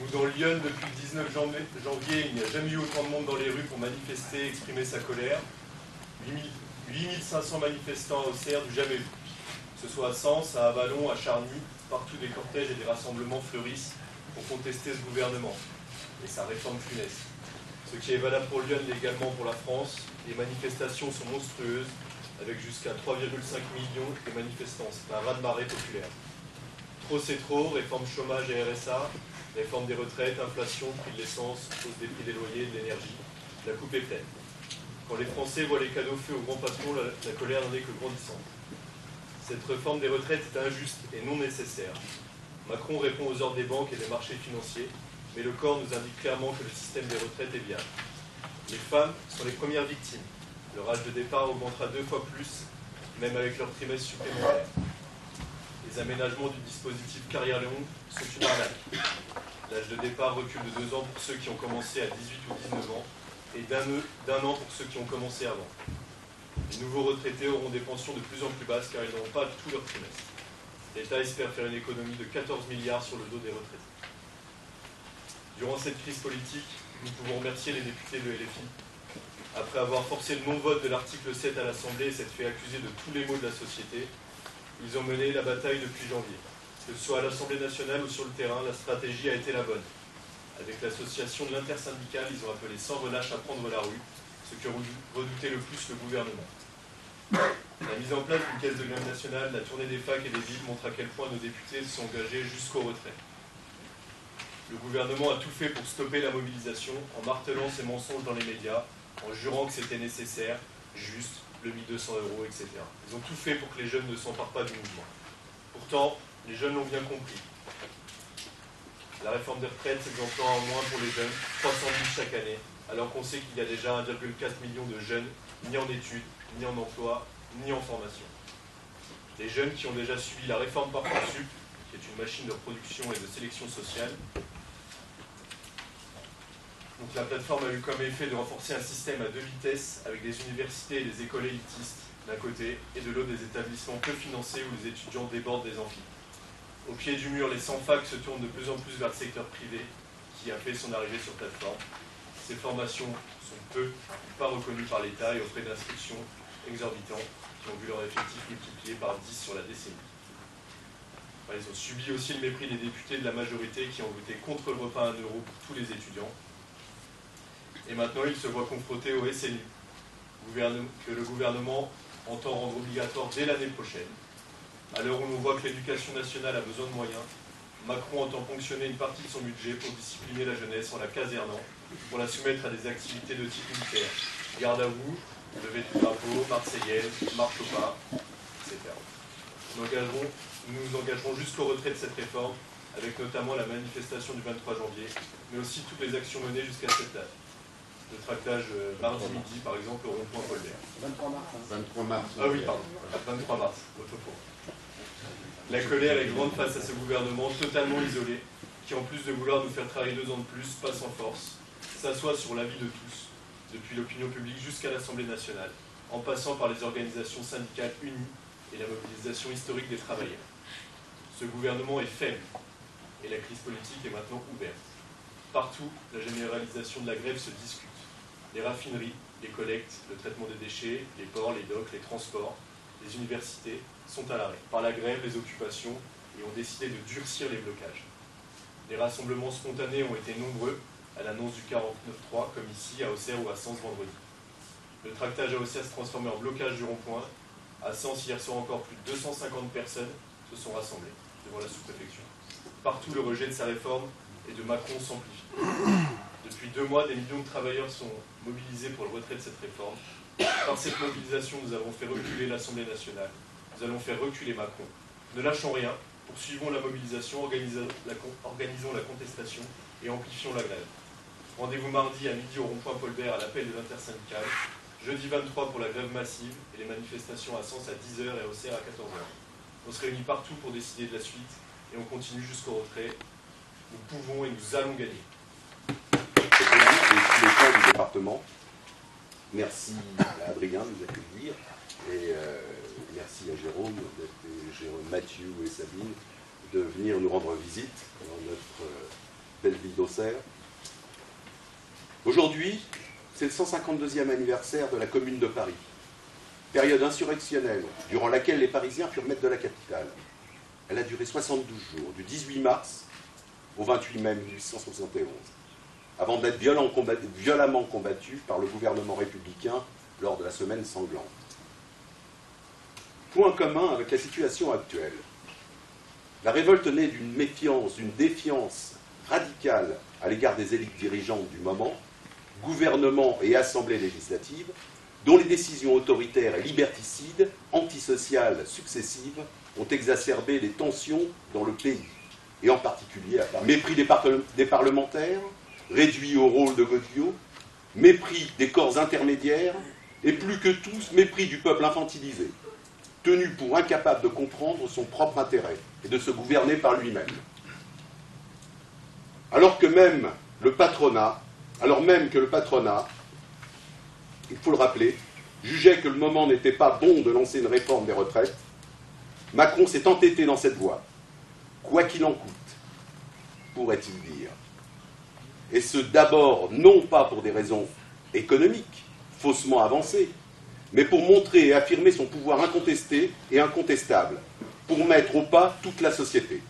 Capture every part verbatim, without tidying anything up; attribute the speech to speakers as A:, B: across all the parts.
A: Nous, dans Lyon, depuis le dix-neuf janvier, il n'y a jamais eu autant de monde dans les rues pour manifester et exprimer sa colère. huit mille cinq cents manifestants à Auxerre, du jamais vu. Que ce soit à Sens, à Avallon, à Charny, partout des cortèges et des rassemblements fleurissent pour contester ce gouvernement et sa réforme funeste. Ce qui est valable pour Lyon l'est également pour la France. Les manifestations sont monstrueuses, avec jusqu'à trois virgule cinq millions de manifestants. C'est un raz-de-marée populaire. Trop c'est trop, réforme chômage et R S A, réforme des retraites, inflation, prix de l'essence, hausse des prix des loyers et de l'énergie. La coupe est pleine. Quand les Français voient les cadeaux faits aux grands patrons, la, la colère n'en est que grandissante. Cette réforme des retraites est injuste et non nécessaire. Macron répond aux ordres des banques et des marchés financiers, mais le corps nous indique clairement que le système des retraites est viable. Les femmes sont les premières victimes. Leur âge de départ augmentera deux fois plus, même avec leur trimestre supplémentaire. Les aménagements du dispositif carrière longue sont une arnaque. L'âge de départ recule de deux ans pour ceux qui ont commencé à dix-huit ou dix-neuf ans et d'un d'un an pour ceux qui ont commencé avant. Les nouveaux retraités auront des pensions de plus en plus basses car ils n'auront pas tout leur trimestre. L'État espère faire une économie de quatorze milliards sur le dos des retraités. Durant cette crise politique, nous pouvons remercier les députés de L F I. Après avoir forcé le non-vote de l'article sept à l'Assemblée et s'être fait accuser de tous les maux de la société, ils ont mené la bataille depuis janvier. Que ce soit à l'Assemblée nationale ou sur le terrain, la stratégie a été la bonne. Avec l'association de l'intersyndicale, ils ont appelé sans relâche à prendre la rue, ce que redoutait le plus le gouvernement. La mise en place d'une caisse de grève nationale, la tournée des facs et des villes montre à quel point nos députés se sont engagés jusqu'au retrait. Le gouvernement a tout fait pour stopper la mobilisation en martelant ses mensonges dans les médias, en jurant que c'était nécessaire, juste, le mille deux cents euros, et cetera. Ils ont tout fait pour que les jeunes ne s'emparent pas du mouvement. Pourtant, les jeunes l'ont bien compris. La réforme des retraites, c'est des emplois en moins pour les jeunes, trois cent mille chaque année, alors qu'on sait qu'il y a déjà un virgule quatre million de jeunes, ni en études, ni en emploi, ni en formation. Les jeunes qui ont déjà subi la réforme Parcoursup, qui est une machine de production et de sélection sociale. Donc la plateforme a eu comme effet de renforcer un système à deux vitesses avec des universités et des écoles élitistes d'un côté et de l'autre des établissements peu financés où les étudiants débordent des amphis. Au pied du mur, les cent facs se tournent de plus en plus vers le secteur privé qui a fait son arrivée sur plateforme. Ces formations sont peu ou pas reconnues par l'État et aux frais d'inscription exorbitants qui ont vu leur effectif multiplié par dix sur la décennie. Enfin, ils ont subi aussi le mépris des députés de la majorité qui ont voté contre le repas à un euro pour tous les étudiants. Et maintenant, ils se voient confrontés au S N U, que le gouvernement entend rendre obligatoire dès l'année prochaine. À l'heure où l'on voit que l'éducation nationale a besoin de moyens, Macron entend ponctionner une partie de son budget pour discipliner la jeunesse en la casernant, pour la soumettre à des activités de type militaire. Garde à vous, levée du drapeau, marseillaise, marche au pas, et cetera. Nous, engagerons, nous nous engagerons jusqu'au retrait de cette réforme, avec notamment la manifestation du vingt-trois janvier, mais aussi toutes les actions menées jusqu'à cette date. Le tractage euh, mardi midi, par exemple, au rond-point Paul-Bert.
B: vingt-trois mars.
C: vingt-trois mars.
A: Ah oui, pardon. vingt-trois mars, votre pour. La colère est grande face à ce gouvernement totalement isolé, qui en plus de vouloir nous faire travailler deux ans de plus, passe en force, s'assoit sur l'avis de tous, depuis l'opinion publique jusqu'à l'Assemblée nationale, en passant par les organisations syndicales unies et la mobilisation historique des travailleurs. Ce gouvernement est faible, et la crise politique est maintenant ouverte. Partout, la généralisation de la grève se discute. Les raffineries, les collectes, le traitement des déchets, les ports, les docks, les transports, les universités sont à l'arrêt. Par la grève, les occupations, et ont décidé de durcir les blocages. Les rassemblements spontanés ont été nombreux à l'annonce du quarante-neuf trois, comme ici, à Auxerre ou à Sens vendredi. Le tractage à Auxerre se transformait en blocage du rond-point. À Sens, hier soir encore, plus de deux cent cinquante personnes se sont rassemblées devant la sous-préfecture. Partout, le rejet de sa réforme et de Macron s'amplifie. Depuis deux mois, des millions de travailleurs sont mobilisés pour le retrait de cette réforme. Par cette mobilisation, nous avons fait reculer l'Assemblée nationale. Nous allons faire reculer Macron. Ne lâchons rien, poursuivons la mobilisation, organisons la, organisons la contestation et amplifions la grève. Rendez-vous mardi à midi au rond-point Paul-Bert à l'appel de l'intersyndicale. Jeudi vingt-trois pour la grève massive et les manifestations à Sens à dix heures et à Auxerre à quatorze heures. On se réunit partout pour décider de la suite et on continue jusqu'au retrait. Nous pouvons et nous allons gagner.
C: Et tous les cas du département. Merci à Adrien de nous accueillir et euh, merci à Jérôme, Jérôme, Mathieu et Sabine de venir nous rendre visite dans notre euh, belle ville d'Auxerre. Aujourd'hui, c'est le cent cinquante-deuxième anniversaire de la Commune de Paris, période insurrectionnelle durant laquelle les Parisiens furent maîtres de la capitale. Elle a duré soixante-douze jours, du dix-huit mars au vingt-huit mai mille huit cent soixante et onze, avant d'être violent, combat, violemment combattue par le gouvernement républicain lors de la Semaine sanglante. Point commun avec la situation actuelle. La révolte naît d'une méfiance, d'une défiance radicale à l'égard des élites dirigeantes du moment, gouvernement et assemblée législative, dont les décisions autoritaires et liberticides, antisociales successives, ont exacerbé les tensions dans le pays, et en particulier à Paris. Mépris des, par des parlementaires, réduits au rôle de godillots, mépris des corps intermédiaires, et plus que tous, mépris du peuple infantilisé, tenu pour incapable de comprendre son propre intérêt et de se gouverner par lui-même. Alors que même le patronat, alors même que le patronat, il faut le rappeler, jugeait que le moment n'était pas bon de lancer une réforme des retraites, Macron s'est entêté dans cette voie, quoi qu'il en coûte, pourrait-il dire. Et ce d'abord, non pas pour des raisons économiques, faussement avancées, mais pour montrer et affirmer son pouvoir incontesté et incontestable, pour mettre au pas toute la société.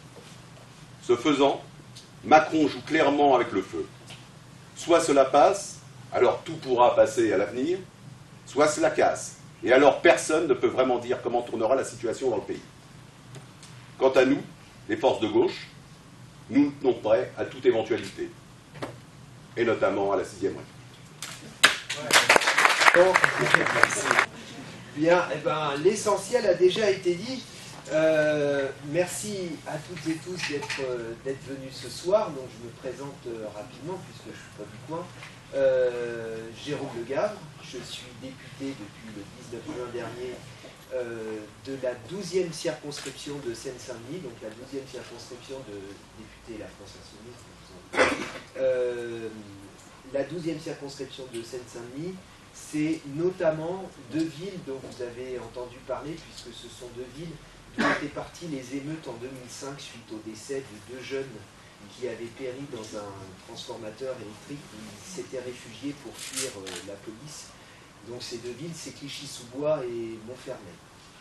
C: Ce faisant, Macron joue clairement avec le feu. Soit cela passe, alors tout pourra passer à l'avenir, soit cela casse, et alors personne ne peut vraiment dire comment tournera la situation dans le pays. Quant à nous, les forces de gauche, nous nous tenons prêts à toute éventualité, et notamment à la sixième République.
B: Bon, bien, eh ben, l'essentiel a déjà été dit. Euh, merci à toutes et tous d'être euh, d'être venus ce soir. Donc je me présente euh, rapidement puisque je ne suis pas du coin. Euh, Jérôme Le Gavre, je suis député depuis le dix-neuf juin dernier euh, de la douzième circonscription de Seine-Saint-Denis, donc la douzième circonscription de député La France Insoumise. Euh, la douzième circonscription de Seine-Saint-Denis, c'est notamment deux villes dont vous avez entendu parler, puisque ce sont deux villes d'où étaient parties les émeutes en deux mille cinq suite au décès de deux jeunes qui avaient péri dans un transformateur électrique où ils s'étaient réfugiés pour fuir euh, la police. Donc ces deux villes, c'est Clichy-sous-Bois et Montfermeil.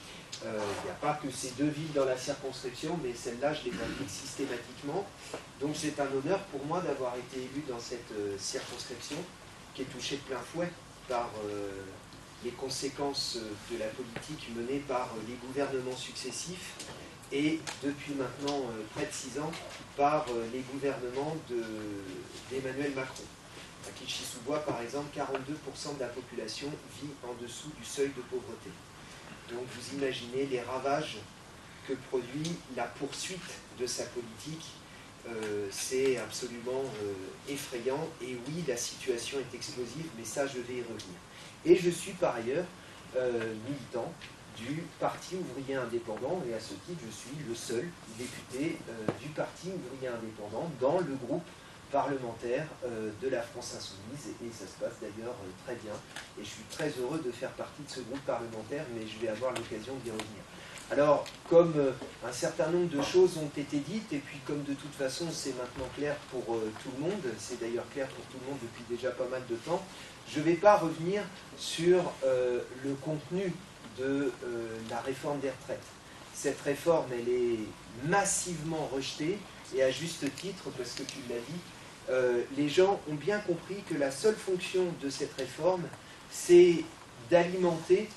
B: Il euh, n'y a pas que ces deux villes dans la circonscription, mais celle-là, je les indique systématiquement. Donc c'est un honneur pour moi d'avoir été élu dans cette euh, circonscription qui est touchée de plein fouet par euh, les conséquences de la politique menée par les gouvernements successifs et depuis maintenant euh, près de six ans par euh, les gouvernements d'Emmanuel Macron. À Clichy-sous-Bois, par exemple, quarante-deux pour cent de la population vit en dessous du seuil de pauvreté. Donc vous imaginez les ravages que produit la poursuite de sa politique. Euh, c'est absolument euh, effrayant, et oui, la situation est explosive, mais ça, je vais y revenir. Et je suis par ailleurs euh, militant du Parti ouvrier indépendant, et à ce titre, je suis le seul député euh, du Parti ouvrier indépendant dans le groupe parlementaire euh, de la France Insoumise, et, et ça se passe d'ailleurs euh, très bien, et je suis très heureux de faire partie de ce groupe parlementaire, mais je vais avoir l'occasion d'y revenir. Alors, comme euh, un certain nombre de choses ont été dites, et puis comme de toute façon c'est maintenant clair pour euh, tout le monde, c'est d'ailleurs clair pour tout le monde depuis déjà pas mal de temps, je ne vais pas revenir sur euh, le contenu de euh, la réforme des retraites. Cette réforme, elle est massivement rejetée, et à juste titre, parce que tu l'as dit, euh, les gens ont bien compris que la seule fonction de cette réforme, c'est d'alimenter,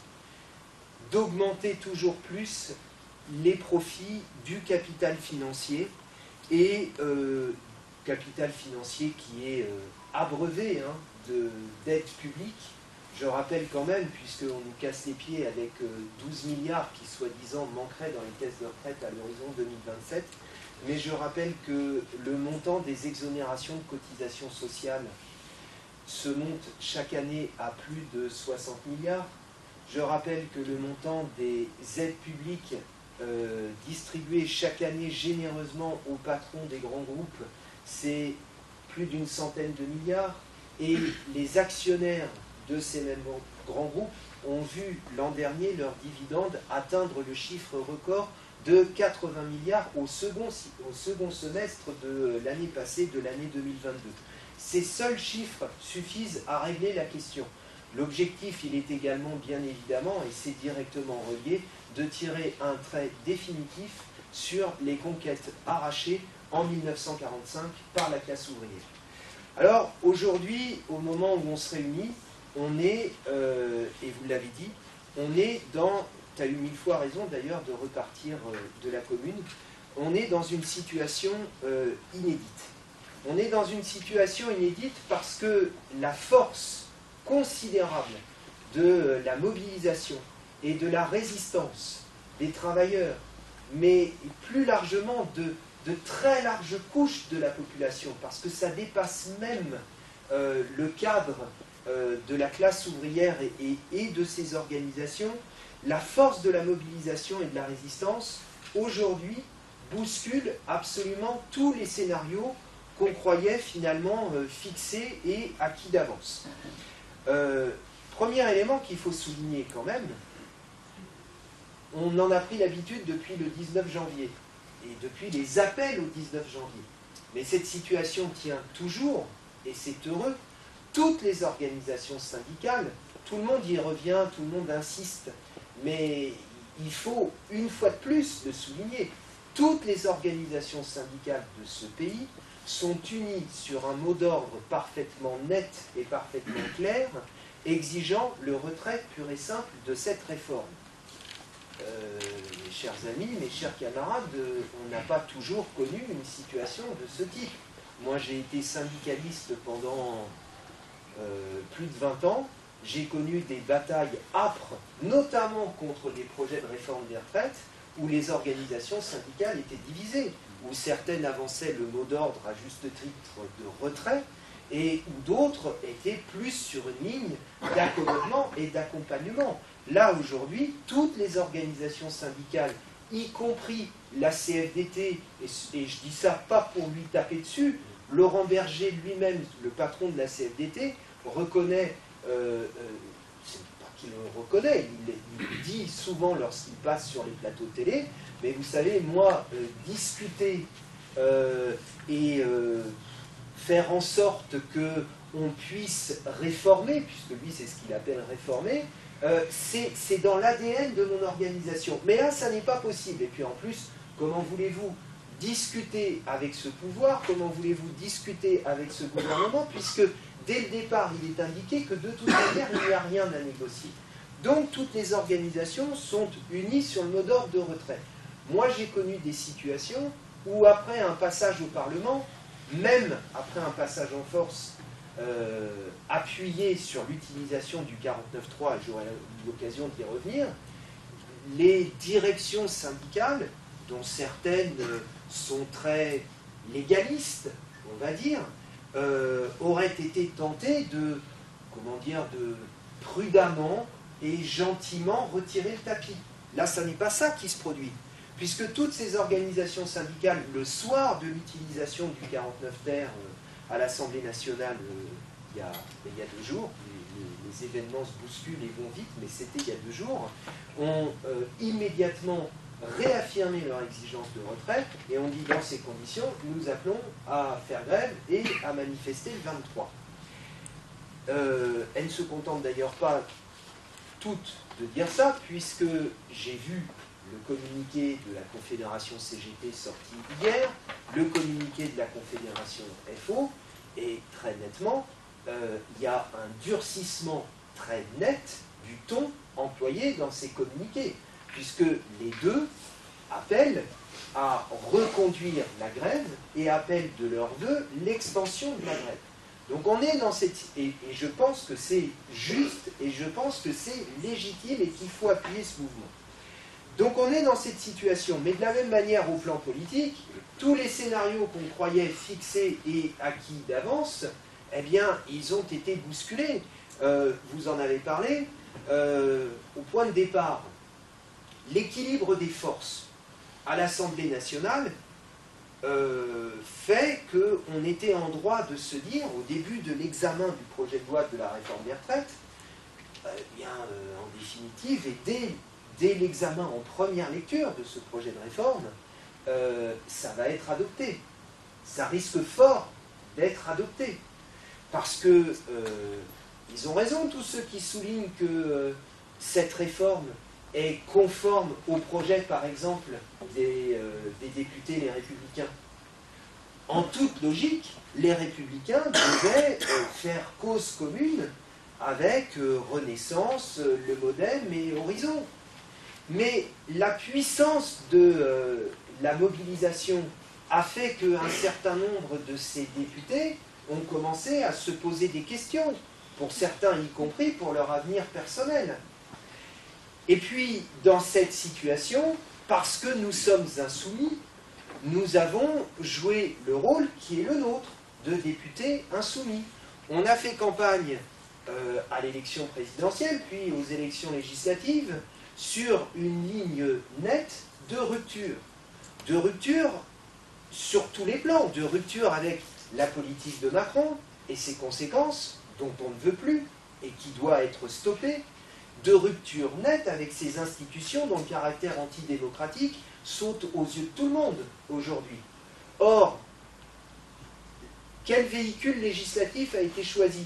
B: d'augmenter toujours plus les profits du capital financier, et euh, capital financier qui est euh, abreuvé hein, de dettes publiques. Je rappelle quand même, puisqu'on nous casse les pieds avec euh, douze milliards qui soi-disant manqueraient dans les caisses de retraite à l'horizon deux mille vingt-sept, mais je rappelle que le montant des exonérations de cotisations sociales se monte chaque année à plus de soixante milliards. Je rappelle que le montant des aides publiques euh, distribuées chaque année généreusement aux patrons des grands groupes, c'est plus d'une centaine de milliards. Et les actionnaires de ces mêmes grands groupes ont vu l'an dernier leurs dividendes atteindre le chiffre record de quatre-vingts milliards au second, au second semestre de l'année passée, de l'année deux mille vingt-deux. Ces seuls chiffres suffisent à régler la question. L'objectif, il est également, bien évidemment, et c'est directement relié, de tirer un trait définitif sur les conquêtes arrachées en mille neuf cent quarante-cinq par la classe ouvrière. Alors, aujourd'hui, au moment où on se réunit, on est, euh, et vous l'avez dit, on est dans, tu as eu mille fois raison d'ailleurs de repartir euh, de la commune, on est dans une situation euh, inédite. On est dans une situation inédite parce que la force considérable de la mobilisation et de la résistance des travailleurs, mais plus largement de, de très larges couches de la population, parce que ça dépasse même euh, le cadre euh, de la classe ouvrière et, et, et de ses organisations, la force de la mobilisation et de la résistance, aujourd'hui, bouscule absolument tous les scénarios qu'on croyait finalement euh, fixés et acquis d'avance. Euh, premier élément qu'il faut souligner quand même, on en a pris l'habitude depuis le dix-neuf janvier, et depuis les appels au dix-neuf janvier. Mais cette situation tient toujours, et c'est heureux, toutes les organisations syndicales, tout le monde y revient, tout le monde insiste, mais il faut une fois de plus le souligner, toutes les organisations syndicales de ce pays sont unies sur un mot d'ordre parfaitement net et parfaitement clair, exigeant le retrait pur et simple de cette réforme. Euh, mes chers amis, mes chers camarades, euh, on n'a pas toujours connu une situation de ce type. Moi, j'ai été syndicaliste pendant euh, plus de vingt ans. J'ai connu des batailles âpres, notamment contre des projets de réforme des retraites, où les organisations syndicales étaient divisées, où certaines avançaient le mot d'ordre à juste titre de retrait, et où d'autres étaient plus sur une ligne d'accommodement et d'accompagnement. Là, aujourd'hui, toutes les organisations syndicales, y compris la C F D T, et, et je dis ça pas pour lui taper dessus, Laurent Berger lui-même, le patron de la C F D T, reconnaît, euh, euh, c'est pas qu'il le reconnaît, il, il le dit souvent lorsqu'il passe sur les plateaux de télé, mais vous savez, moi, euh, discuter euh, et euh, faire en sorte qu'on puisse réformer, puisque lui c'est ce qu'il appelle réformer, euh, c'est dans l'A D N de mon organisation. Mais là, ça n'est pas possible. Et puis en plus, comment voulez-vous discuter avec ce pouvoir, comment voulez-vous discuter avec ce gouvernement, puisque dès le départ, il est indiqué que de toute manière, il n'y a rien à négocier. Donc toutes les organisations sont unies sur le mot d'ordre de retrait. Moi, j'ai connu des situations où après un passage au Parlement, même après un passage en force euh, appuyé sur l'utilisation du quarante-neuf trois, et j'aurai l'occasion d'y revenir, les directions syndicales, dont certaines sont très légalistes, on va dire, euh, auraient été tentées de, comment dire, de prudemment et gentiment retirer le tapis. Là, ça n'est pas ça qui se produit. Puisque toutes ces organisations syndicales, le soir de l'utilisation du quarante-neuf ter euh, à l'Assemblée nationale, euh, il, y a, il y a deux jours, les, les, les événements se bousculent et vont vite, mais c'était il y a deux jours, ont euh, immédiatement réaffirmé leur exigence de retrait, et on dit dans ces conditions, nous appelons à faire grève et à manifester le vingt-trois. Euh, elles ne se contentent d'ailleurs pas toutes de dire ça, puisque j'ai vu le communiqué de la Confédération C G T sorti hier, le communiqué de la Confédération F O, et très nettement, euh, il y a un durcissement très net du ton employé dans ces communiqués, puisque les deux appellent à reconduire la grève et appellent de leur vœu l'extension de la grève. Donc on est dans cette... Et, et je pense que c'est juste, et je pense que c'est légitime et qu'il faut appuyer ce mouvement. Donc on est dans cette situation, mais de la même manière au plan politique, tous les scénarios qu'on croyait fixés et acquis d'avance, eh bien, ils ont été bousculés. Euh, vous en avez parlé. Euh, au point de départ, l'équilibre des forces à l'Assemblée nationale euh, fait qu'on était en droit de se dire, au début de l'examen du projet de loi de la réforme des retraites, euh, bien, euh, en définitive, et dès dès l'examen en première lecture de ce projet de réforme, euh, ça va être adopté. Ça risque fort d'être adopté. Parce que, euh, ils ont raison, tous ceux qui soulignent que euh, cette réforme est conforme au projet, par exemple, des, euh, des députés les Républicains. En toute logique, les Républicains devaient euh, faire cause commune avec euh, Renaissance, euh, le Modem et Horizon. Mais la puissance de euh, la mobilisation a fait qu'un certain nombre de ces députés ont commencé à se poser des questions, pour certains y compris pour leur avenir personnel. Et puis, dans cette situation, parce que nous sommes insoumis, nous avons joué le rôle qui est le nôtre, de députés insoumis. On a fait campagne euh, à l'élection présidentielle, puis aux élections législatives, sur une ligne nette de rupture. De rupture sur tous les plans, de rupture avec la politique de Macron et ses conséquences, dont on ne veut plus et qui doit être stoppée, de rupture nette avec ces institutions dont le caractère antidémocratique saute aux yeux de tout le monde aujourd'hui. Or, quel véhicule législatif a été choisi?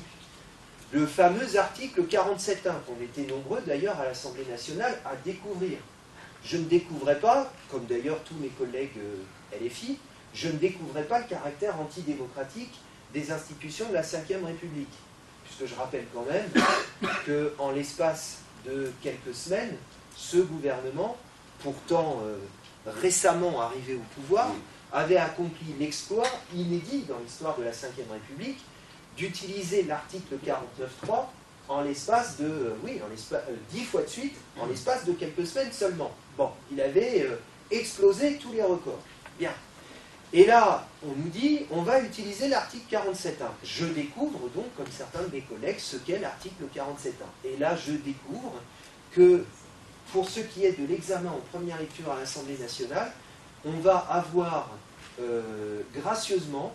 B: Le fameux article quarante-sept un, qu'on était nombreux d'ailleurs à l'Assemblée nationale à découvrir. Je ne découvrais pas, comme d'ailleurs tous mes collègues euh, L F I, je ne découvrais pas le caractère antidémocratique des institutions de la cinquième République. Puisque je rappelle quand même qu'en l'espace de quelques semaines, ce gouvernement, pourtant euh, récemment arrivé au pouvoir, avait accompli l'exploit inédit dans l'histoire de la cinquième République d'utiliser l'article quarante-neuf trois en l'espace de, euh, oui, en l'espace, euh, dix fois de suite, en l'espace de quelques semaines seulement. Bon, il avait euh, explosé tous les records. Bien. Et là, on nous dit, on va utiliser l'article quarante-sept un. Je découvre donc, comme certains de mes collègues, ce qu'est l'article quarante-sept un. Et là, je découvre que, pour ce qui est de l'examen en première lecture à l'Assemblée nationale, on va avoir euh, gracieusement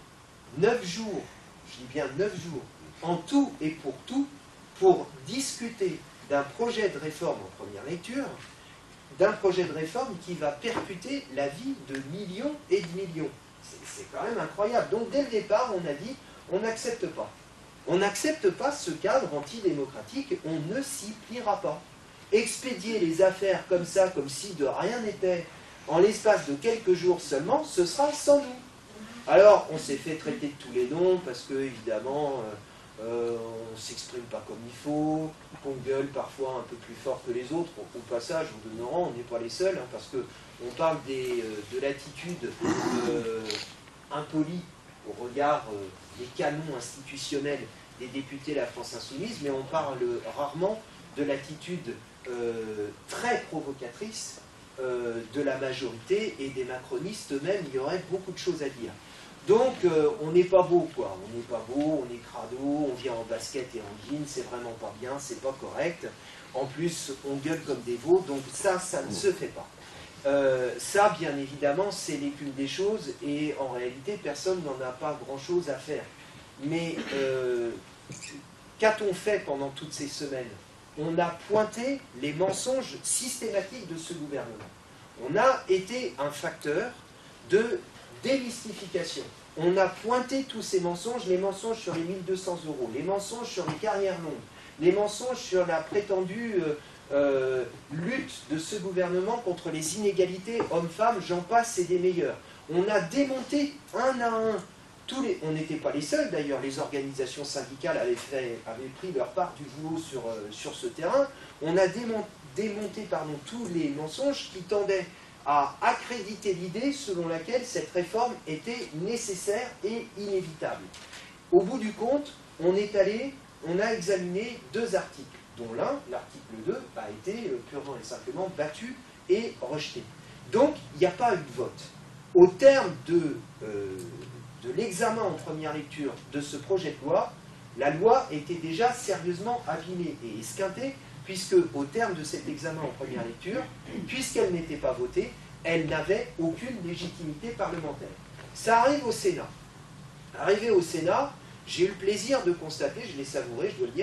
B: neuf jours, je dis bien neuf jours, en tout et pour tout, pour discuter d'un projet de réforme en première lecture, d'un projet de réforme qui va percuter la vie de millions et de millions. C'est quand même incroyable. Donc dès le départ, on a dit, on n'accepte pas. On n'accepte pas ce cadre antidémocratique, on ne s'y pliera pas. Expédier les affaires comme ça, comme si de rien n'était, en l'espace de quelques jours seulement, ce sera sans nous. Alors, on s'est fait traiter de tous les noms, parce que, évidemment, euh, euh, on ne s'exprime pas comme il faut, qu'on gueule parfois un peu plus fort que les autres. Au, au passage, au demeurant, on n'est pas les seuls, hein, parce qu'on parle des, euh, de l'attitude euh, impolie au regard euh, des canons institutionnels des députés de la France Insoumise, mais on parle rarement de l'attitude euh, très provocatrice euh, de la majorité et des macronistes eux-mêmes. Il y aurait beaucoup de choses à dire. Donc, euh, on n'est pas beau, quoi. On n'est pas beau, on est crado, on vient en basket et en jean, c'est vraiment pas bien, c'est pas correct. En plus, on gueule comme des veaux, donc ça, ça ne se fait pas. Euh, ça, bien évidemment, c'est l'une des choses, et en réalité, personne n'en a pas grand-chose à faire. Mais euh, qu'a-t-on fait pendant toutes ces semaines? On a pointé les mensonges systématiques de ce gouvernement. On a été un facteur de démystification. On a pointé tous ces mensonges, les mensonges sur les mille deux cents euros, les mensonges sur les carrières longues, les mensonges sur la prétendue euh, euh, lutte de ce gouvernement contre les inégalités hommes-femmes, j'en passe, c'est des meilleurs. On a démonté un à un tous les... On n'était pas les seuls d'ailleurs, les organisations syndicales avaient, fait, avaient pris leur part du boulot sur, euh, sur ce terrain. On a démonté, démonté pardon, tous les mensonges qui tendaient à accréditer l'idée selon laquelle cette réforme était nécessaire et inévitable. Au bout du compte, on est allé, on a examiné deux articles, dont l'un, l'article deux, a été purement et simplement battu et rejeté. Donc, il n'y a pas eu de vote. Au terme de, euh, de l'examen en première lecture de ce projet de loi, la loi était déjà sérieusement abîmée et esquintée, puisque au terme de cet examen en première lecture, puisqu'elle n'était pas votée, elle n'avait aucune légitimité parlementaire. Ça arrive au Sénat. Arrivé au Sénat, j'ai eu le plaisir de constater, je l'ai savouré, je dois le dire,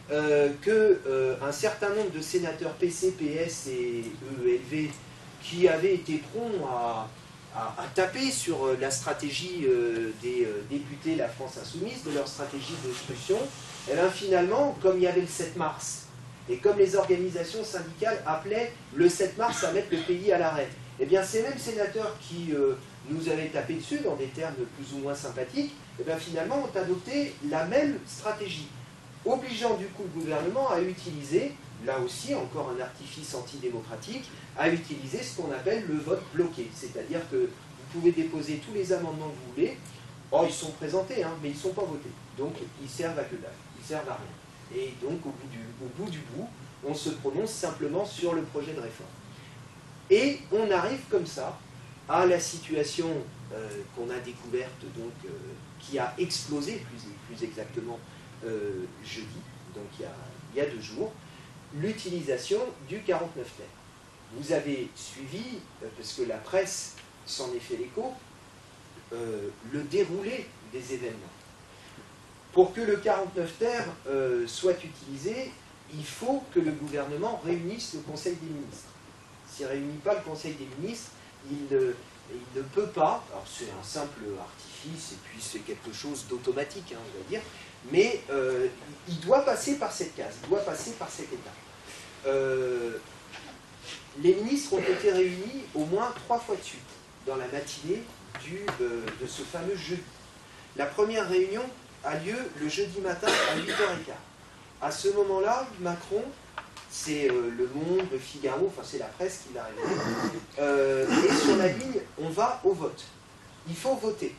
B: euh, qu'un euh, certain nombre de sénateurs P C, P S et E L V qui avaient été prompts à, à, à taper sur la stratégie euh, des euh, députés La France Insoumise, de leur stratégie d'obstruction, et bien finalement, comme il y avait le sept mars, et comme les organisations syndicales appelaient le sept mars à mettre le pays à l'arrêt, et bien ces mêmes sénateurs qui euh, nous avaient tapé dessus dans des termes plus ou moins sympathiques, et bien finalement ont adopté la même stratégie, obligeant du coup le gouvernement à utiliser, là aussi encore un artifice antidémocratique, à utiliser ce qu'on appelle le vote bloqué. C'est-à-dire que vous pouvez déposer tous les amendements que vous voulez, oh ils sont présentés, hein, mais ils ne sont pas votés. Donc ils servent à que dalle, ils servent à rien. Et donc au bout du, au bout, du bout, on se prononce simplement sur le projet de réforme. Et on arrive comme ça à la situation euh, qu'on a découverte, donc, euh, qui a explosé plus, plus exactement euh, jeudi, donc il y a, il y a deux jours, l'utilisation du quarante-neuf terre. Vous avez suivi, euh, parce que la presse s'en est fait l'écho, euh, le déroulé des événements. Pour que le quarante-neuf terre euh, soit utilisé, il faut que le gouvernement réunisse le Conseil des ministres. S'il ne réunit pas le Conseil des ministres, il ne, il ne peut pas, alors c'est un simple artifice, et puis c'est quelque chose d'automatique, hein, on va dire, mais euh, il doit passer par cette case, il doit passer par cette étape. Euh, les ministres ont été réunis au moins trois fois de suite, dans la matinée du, euh, de ce fameux jeudi. La première réunion a lieu le jeudi matin à huit heures quinze. À ce moment-là, Macron, c'est euh, Le Monde, Le Figaro, enfin c'est la presse qui l'a révélé, euh, et sur la ligne, on va au vote. Il faut voter.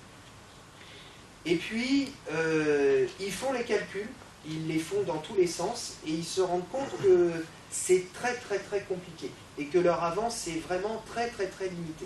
B: Et puis, euh, ils font les calculs, ils les font dans tous les sens, et ils se rendent compte que c'est très très très compliqué, et que leur avance est vraiment très très très limitée.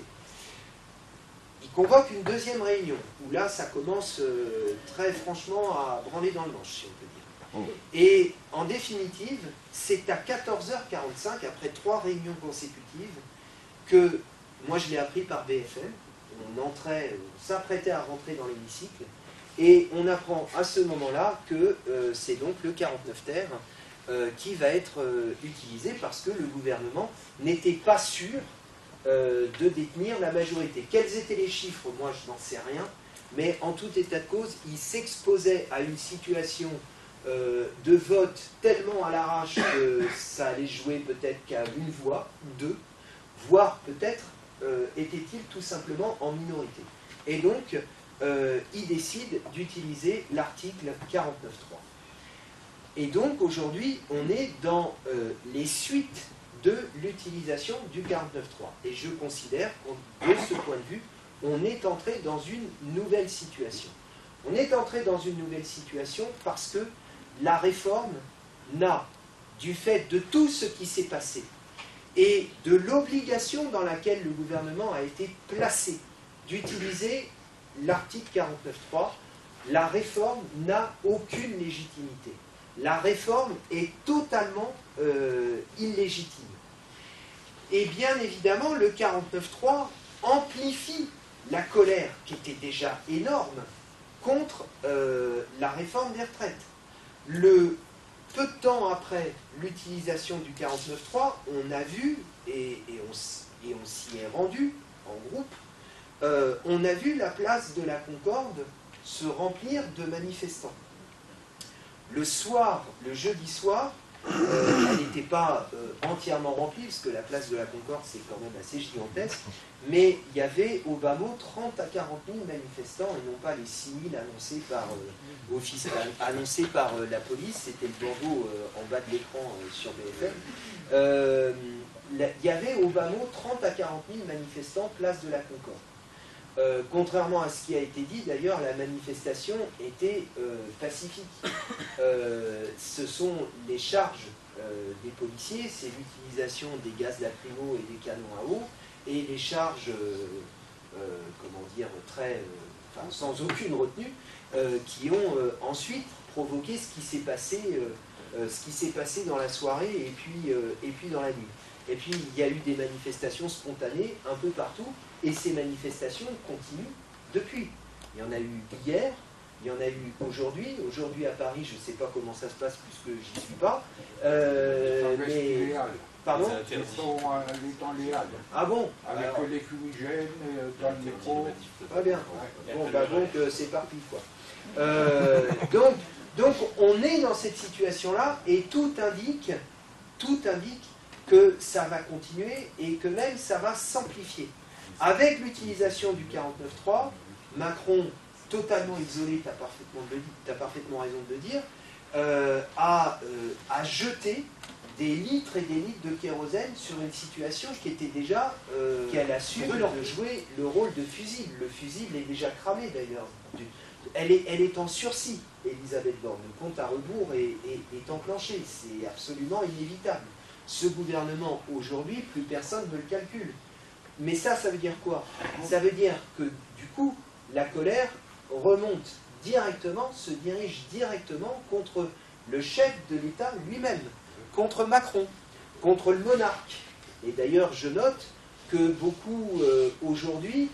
B: Ils convoquent une deuxième réunion, où là ça commence euh, très franchement à branler dans le manche, si on peut dire. Et en définitive, c'est à quatorze heures quarante-cinq, après trois réunions consécutives, que, moi je l'ai appris par B F M, on entrait, on s'apprêtait à rentrer dans l'hémicycle, et on apprend à ce moment-là que euh, c'est donc le quarante-neuf terre euh, qui va être euh, utilisé parce que le gouvernement n'était pas sûr euh, de détenir la majorité. Quels étaient les chiffres? Moi je n'en sais rien, mais en tout état de cause, il s'exposait à une situation euh, de vote tellement à l'arrache que ça allait jouer peut-être qu'à une voix, ou deux, voire peut-être euh, était-il tout simplement en minorité. Et donc, Euh, il décide d'utiliser l'article quarante-neuf point trois. Et donc aujourd'hui, on est dans euh, les suites de l'utilisation du quarante-neuf point trois. Et je considère que de ce point de vue, on est entré dans une nouvelle situation. On est entré dans une nouvelle situation parce que la réforme n'a, du fait de tout ce qui s'est passé et de l'obligation dans laquelle le gouvernement a été placé d'utiliser l'article quarante-neuf point trois, la réforme n'a aucune légitimité. La réforme est totalement euh, illégitime. Et bien évidemment, le quarante-neuf point trois amplifie la colère qui était déjà énorme contre euh, la réforme des retraites. Le, peu de temps après l'utilisation du quarante-neuf point trois, on a vu, et, et on, et on s'y est rendu en groupe, Euh, on a vu la place de la Concorde se remplir de manifestants. Le soir, le jeudi soir, euh, elle n'était pas euh, entièrement remplie, parce que la place de la Concorde, c'est quand même assez gigantesque, mais il y avait au bas mot trente à quarante mille manifestants, et non pas les six mille annoncés par, euh, office, annoncés par euh, la police, c'était le bandeau euh, en bas de l'écran euh, sur B F M. Euh, il y avait au bas mot trente à quarante mille manifestants, place de la Concorde. Euh, contrairement à ce qui a été dit, d'ailleurs, la manifestation était euh, pacifique. Euh, ce sont les charges euh, des policiers, c'est l'utilisation des gaz lacrymaux et des canons à eau, et les charges, euh, euh, comment dire, très, euh, enfin, sans aucune retenue, euh, qui ont euh, ensuite provoqué ce qui s'est passé, euh, euh, ce qui s'est passé dans la soirée et puis, euh, et puis dans la nuit. Et puis, il y a eu des manifestations spontanées un peu partout, et ces manifestations continuent depuis. Il y en a eu hier, il y en a eu aujourd'hui. Aujourd'hui à Paris, je ne sais pas comment ça se passe puisque j'y suis pas. Euh, mais... Pardon?
D: Ils sont allés dans les Halles.
B: Ah bon?
D: Avec
B: Alors...
D: les fumigènes, dans le métro.
B: Très bien. Bon, bah donc euh, c'est parti, quoi. Euh, donc, donc, on est dans cette situation-là et tout indique, tout indique que ça va continuer et que même ça va s'amplifier. Avec l'utilisation du quarante-neuf trois, Macron, totalement isolé, tu as parfaitement, t'as parfaitement raison de le dire, euh, a, euh, a jeté des litres et des litres de kérosène sur une situation qui était déjà, euh, qu'elle a su de jouer le rôle de fusible. Le fusible est déjà cramé d'ailleurs. Elle est, elle est en sursis, Elisabeth Borne. Le compte à rebours est, est, est enclenché. C'est absolument inévitable. Ce gouvernement, aujourd'hui, plus personne ne le calcule. Mais ça, ça veut dire quoi? Ça veut dire que, du coup, la colère remonte directement, se dirige directement contre le chef de l'État lui-même, contre Macron, contre le monarque. Et d'ailleurs, je note que beaucoup, euh, aujourd'hui,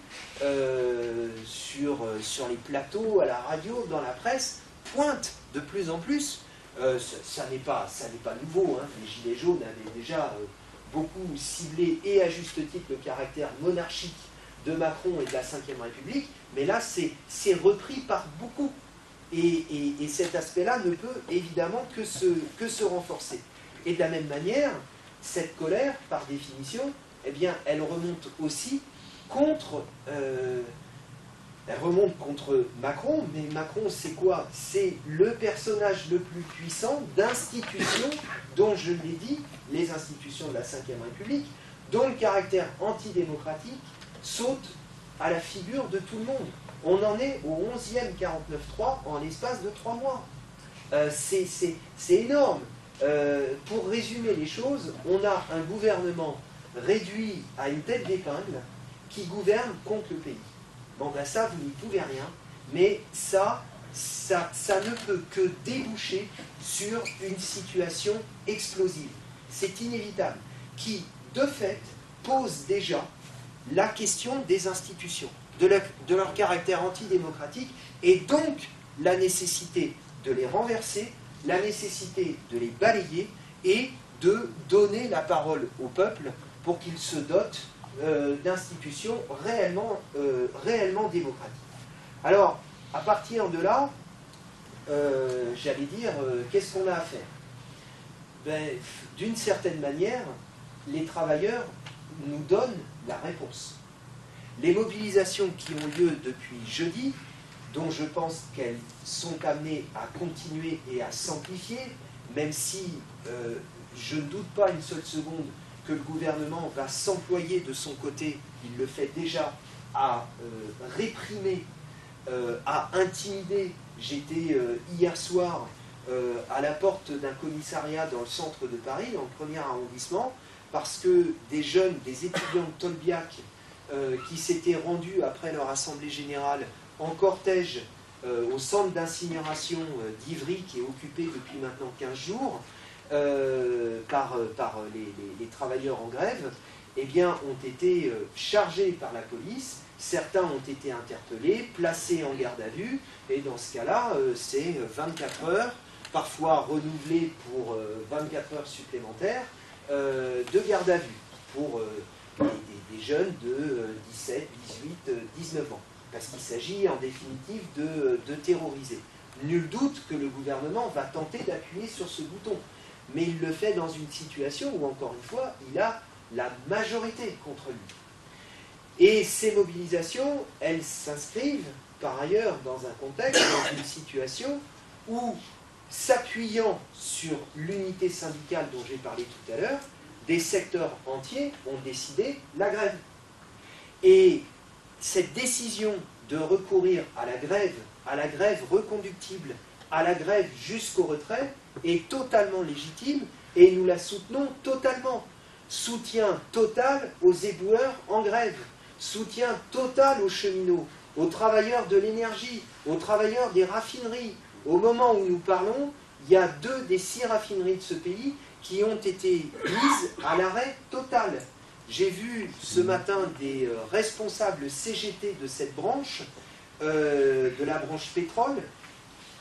B: euh, sur, euh, sur les plateaux, à la radio, dans la presse, pointent de plus en plus. Euh, ça ça n'est pas, ça n'est pas nouveau, hein. Les Gilets jaunes avaient déjà euh, beaucoup ciblé, et à juste titre, le caractère monarchique de Macron et de la cinquième République, mais là, c'est repris par beaucoup. Et, et, et cet aspect-là ne peut évidemment que se, que se renforcer. Et de la même manière, cette colère, par définition, eh bien, elle remonte aussi contre, euh, elle remonte contre Macron, mais Macron, c'est quoi? C'est le personnage le plus puissant d'institutions dont, je l'ai dit, les institutions de la cinquième République, dont le caractère antidémocratique saute à la figure de tout le monde. On en est au onzième quarante-neuf trois en l'espace de trois mois. Euh, c'est énorme. Euh, pour résumer les choses, on a un gouvernement réduit à une tête d'épingle qui gouverne contre le pays. Bon ben ça, vous n'y pouvez rien, mais ça, ça, ça ne peut que déboucher sur une situation explosive. C'est inévitable, qui, de fait, pose déjà la question des institutions, de leur, de leur caractère antidémocratique, et donc la nécessité de les renverser, la nécessité de les balayer et de donner la parole au peuple pour qu'il se dote euh, d'institutions réellement, euh, réellement démocratiques. Alors, à partir de là, euh, j'allais dire, euh, qu'est-ce qu'on a à faire? Ben, d'une certaine manière, les travailleurs nous donnent la réponse. Les mobilisations qui ont lieu depuis jeudi, dont je pense qu'elles sont amenées à continuer et à s'amplifier, même si euh, je ne doute pas une seule seconde que le gouvernement va s'employer de son côté, il le fait déjà, à euh, réprimer, euh, à intimider. J'étais euh, hier soir euh, à la porte d'un commissariat dans le centre de Paris, dans le premier arrondissement, parce que des jeunes, des étudiants de Tolbiac, euh, qui s'étaient rendus après leur assemblée générale en cortège euh, au centre d'incinération euh, d'Ivry, qui est occupé depuis maintenant quinze jours, euh, par, par les, les, les travailleurs en grève, eh bien, ont été euh, chargés par la police. Certains ont été interpellés, placés en garde à vue, et dans ce cas-là, euh, c'est vingt-quatre heures, parfois renouvelées pour euh, vingt-quatre heures supplémentaires, euh, de garde à vue pour euh, des, des jeunes de euh, dix-sept, dix-huit, dix-neuf ans. Parce qu'il s'agit en définitive de, de terroriser. Nul doute que le gouvernement va tenter d'appuyer sur ce bouton. Mais il le fait dans une situation où, encore une fois, il a la majorité contre lui. Et ces mobilisations, elles s'inscrivent par ailleurs dans un contexte, dans une situation où, s'appuyant sur l'unité syndicale dont j'ai parlé tout à l'heure, des secteurs entiers ont décidé la grève. Et cette décision de recourir à la grève, à la grève reconductible, à la grève jusqu'au retrait, est totalement légitime et nous la soutenons totalement. Soutien total aux éboueurs en grève, soutien total aux cheminots, aux travailleurs de l'énergie, aux travailleurs des raffineries. Au moment où nous parlons, il y a deux des six raffineries de ce pays qui ont été mises à l'arrêt total. J'ai vu ce matin des euh, responsables C G T de cette branche, euh, de la branche pétrole,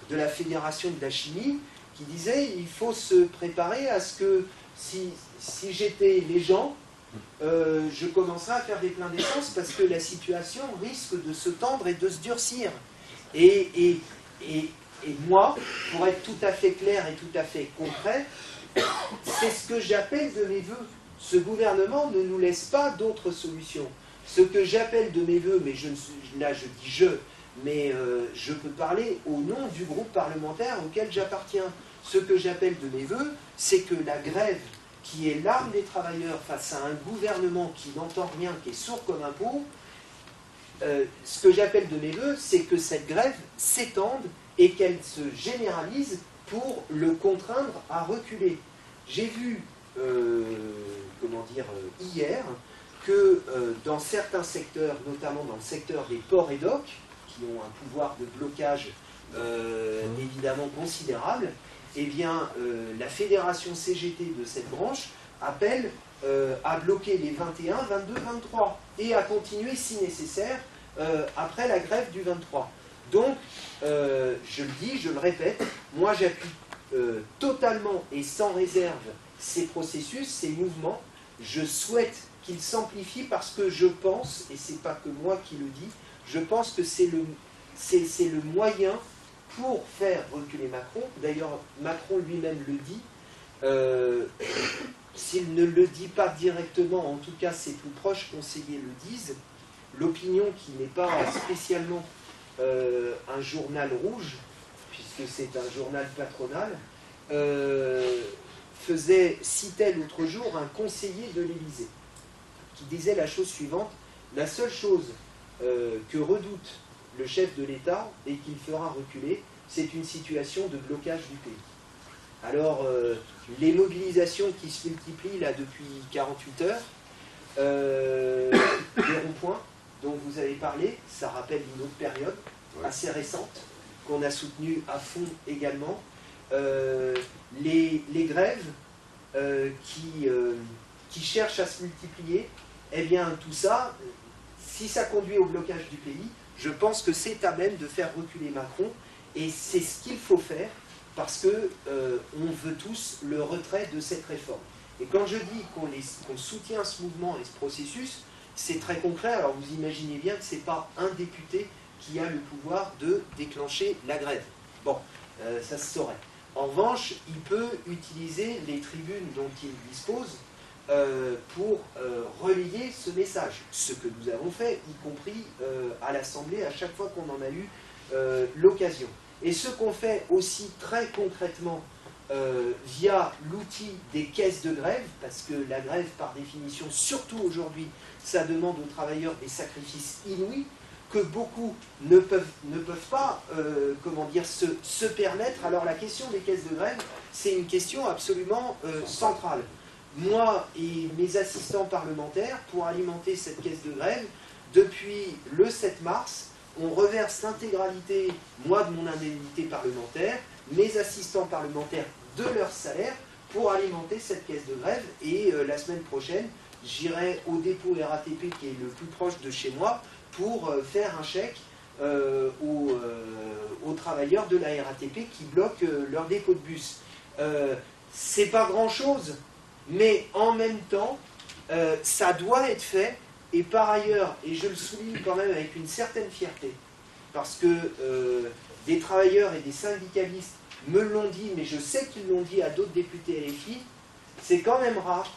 B: de la Fédération de la chimie, qui disait il faut se préparer à ce que si, si j'étais les gens, euh, je commencerais à faire des pleins d'essence parce que la situation risque de se tendre et de se durcir. Et, et, et, et moi, pour être tout à fait clair et tout à fait concret, c'est ce que j'appelle de mes voeux. Ce gouvernement ne nous laisse pas d'autres solutions. Ce que j'appelle de mes voeux, mais je, là je dis je, mais euh, je peux parler au nom du groupe parlementaire auquel j'appartiens. Ce que j'appelle de mes voeux, c'est que la grève, qui est l'arme des travailleurs face à un gouvernement qui n'entend rien, qui est sourd comme un pot, euh, ce que j'appelle de mes voeux, c'est que cette grève s'étende et qu'elle se généralise pour le contraindre à reculer. J'ai vu, euh, comment dire, euh, hier, que euh, dans certains secteurs, notamment dans le secteur des ports et docks, qui ont un pouvoir de blocage euh, évidemment considérable, eh bien, euh, la fédération C G T de cette branche appelle euh, à bloquer les vingt et un, vingt-deux, vingt-trois et à continuer si nécessaire euh, après la grève du vingt-trois. Donc, euh, je le dis, je le répète, moi j'appuie euh, totalement et sans réserve ces processus, ces mouvements. Je souhaite qu'ils s'amplifient parce que je pense, et c'est pas que moi qui le dis, je pense que c'est le, c'est, c'est le moyen pour faire reculer Macron. D'ailleurs, Macron lui-même le dit. Euh, S'il ne le dit pas directement, en tout cas ses plus proches conseillers le disent. L'opinion, qui n'est pas spécialement euh, un journal rouge, puisque c'est un journal patronal, euh, faisait, citait l'autre jour un conseiller de l'Élysée, qui disait la chose suivante: la seule chose euh, que redoute le chef de l'État et qu'il fera reculer, c'est une situation de blocage du pays. Alors, euh, les mobilisations qui se multiplient là depuis quarante-huit heures, euh, les ronds-points dont vous avez parlé, ça rappelle une autre période assez récente, qu'on a soutenue à fond également. Euh, les, les grèves euh, qui, euh, qui cherchent à se multiplier, eh bien tout ça, si ça conduit au blocage du pays, je pense que c'est à même de faire reculer Macron, et c'est ce qu'il faut faire, parce qu'on euh, veut tous le retrait de cette réforme. Et quand je dis qu'on qu'on soutient ce mouvement et ce processus, c'est très concret. Alors vous imaginez bien que ce n'est pas un député qui a le pouvoir de déclencher la grève. Bon, euh, ça se saurait. En revanche, il peut utiliser les tribunes dont il dispose euh, pour euh, relayer ce message. Ce que nous avons fait, y compris euh, à l'Assemblée, à chaque fois qu'on en a eu euh, l'occasion. Et ce qu'on fait aussi très concrètement euh, via l'outil des caisses de grève, parce que la grève, par définition, surtout aujourd'hui, ça demande aux travailleurs des sacrifices inouïs, que beaucoup ne peuvent, ne peuvent pas euh, comment dire, se, se permettre. Alors la question des caisses de grève, c'est une question absolument euh, centrale. Moi et mes assistants parlementaires, pour alimenter cette caisse de grève, depuis le sept mars, on reverse l'intégralité, moi de mon indemnité parlementaire, mes assistants parlementaires de leur salaire, pour alimenter cette caisse de grève. Et euh, la semaine prochaine, j'irai au dépôt R A T P qui est le plus proche de chez moi, pour euh, faire un chèque euh, aux, euh, aux travailleurs de la R A T P qui bloquent euh, leur dépôt de bus. Euh, c'est pas grand-chose, mais en même temps, euh, ça doit être fait. Et par ailleurs, et je le souligne quand même avec une certaine fierté, parce que euh, des travailleurs et des syndicalistes me l'ont dit, mais je sais qu'ils l'ont dit à d'autres députés L F I, c'est quand même rare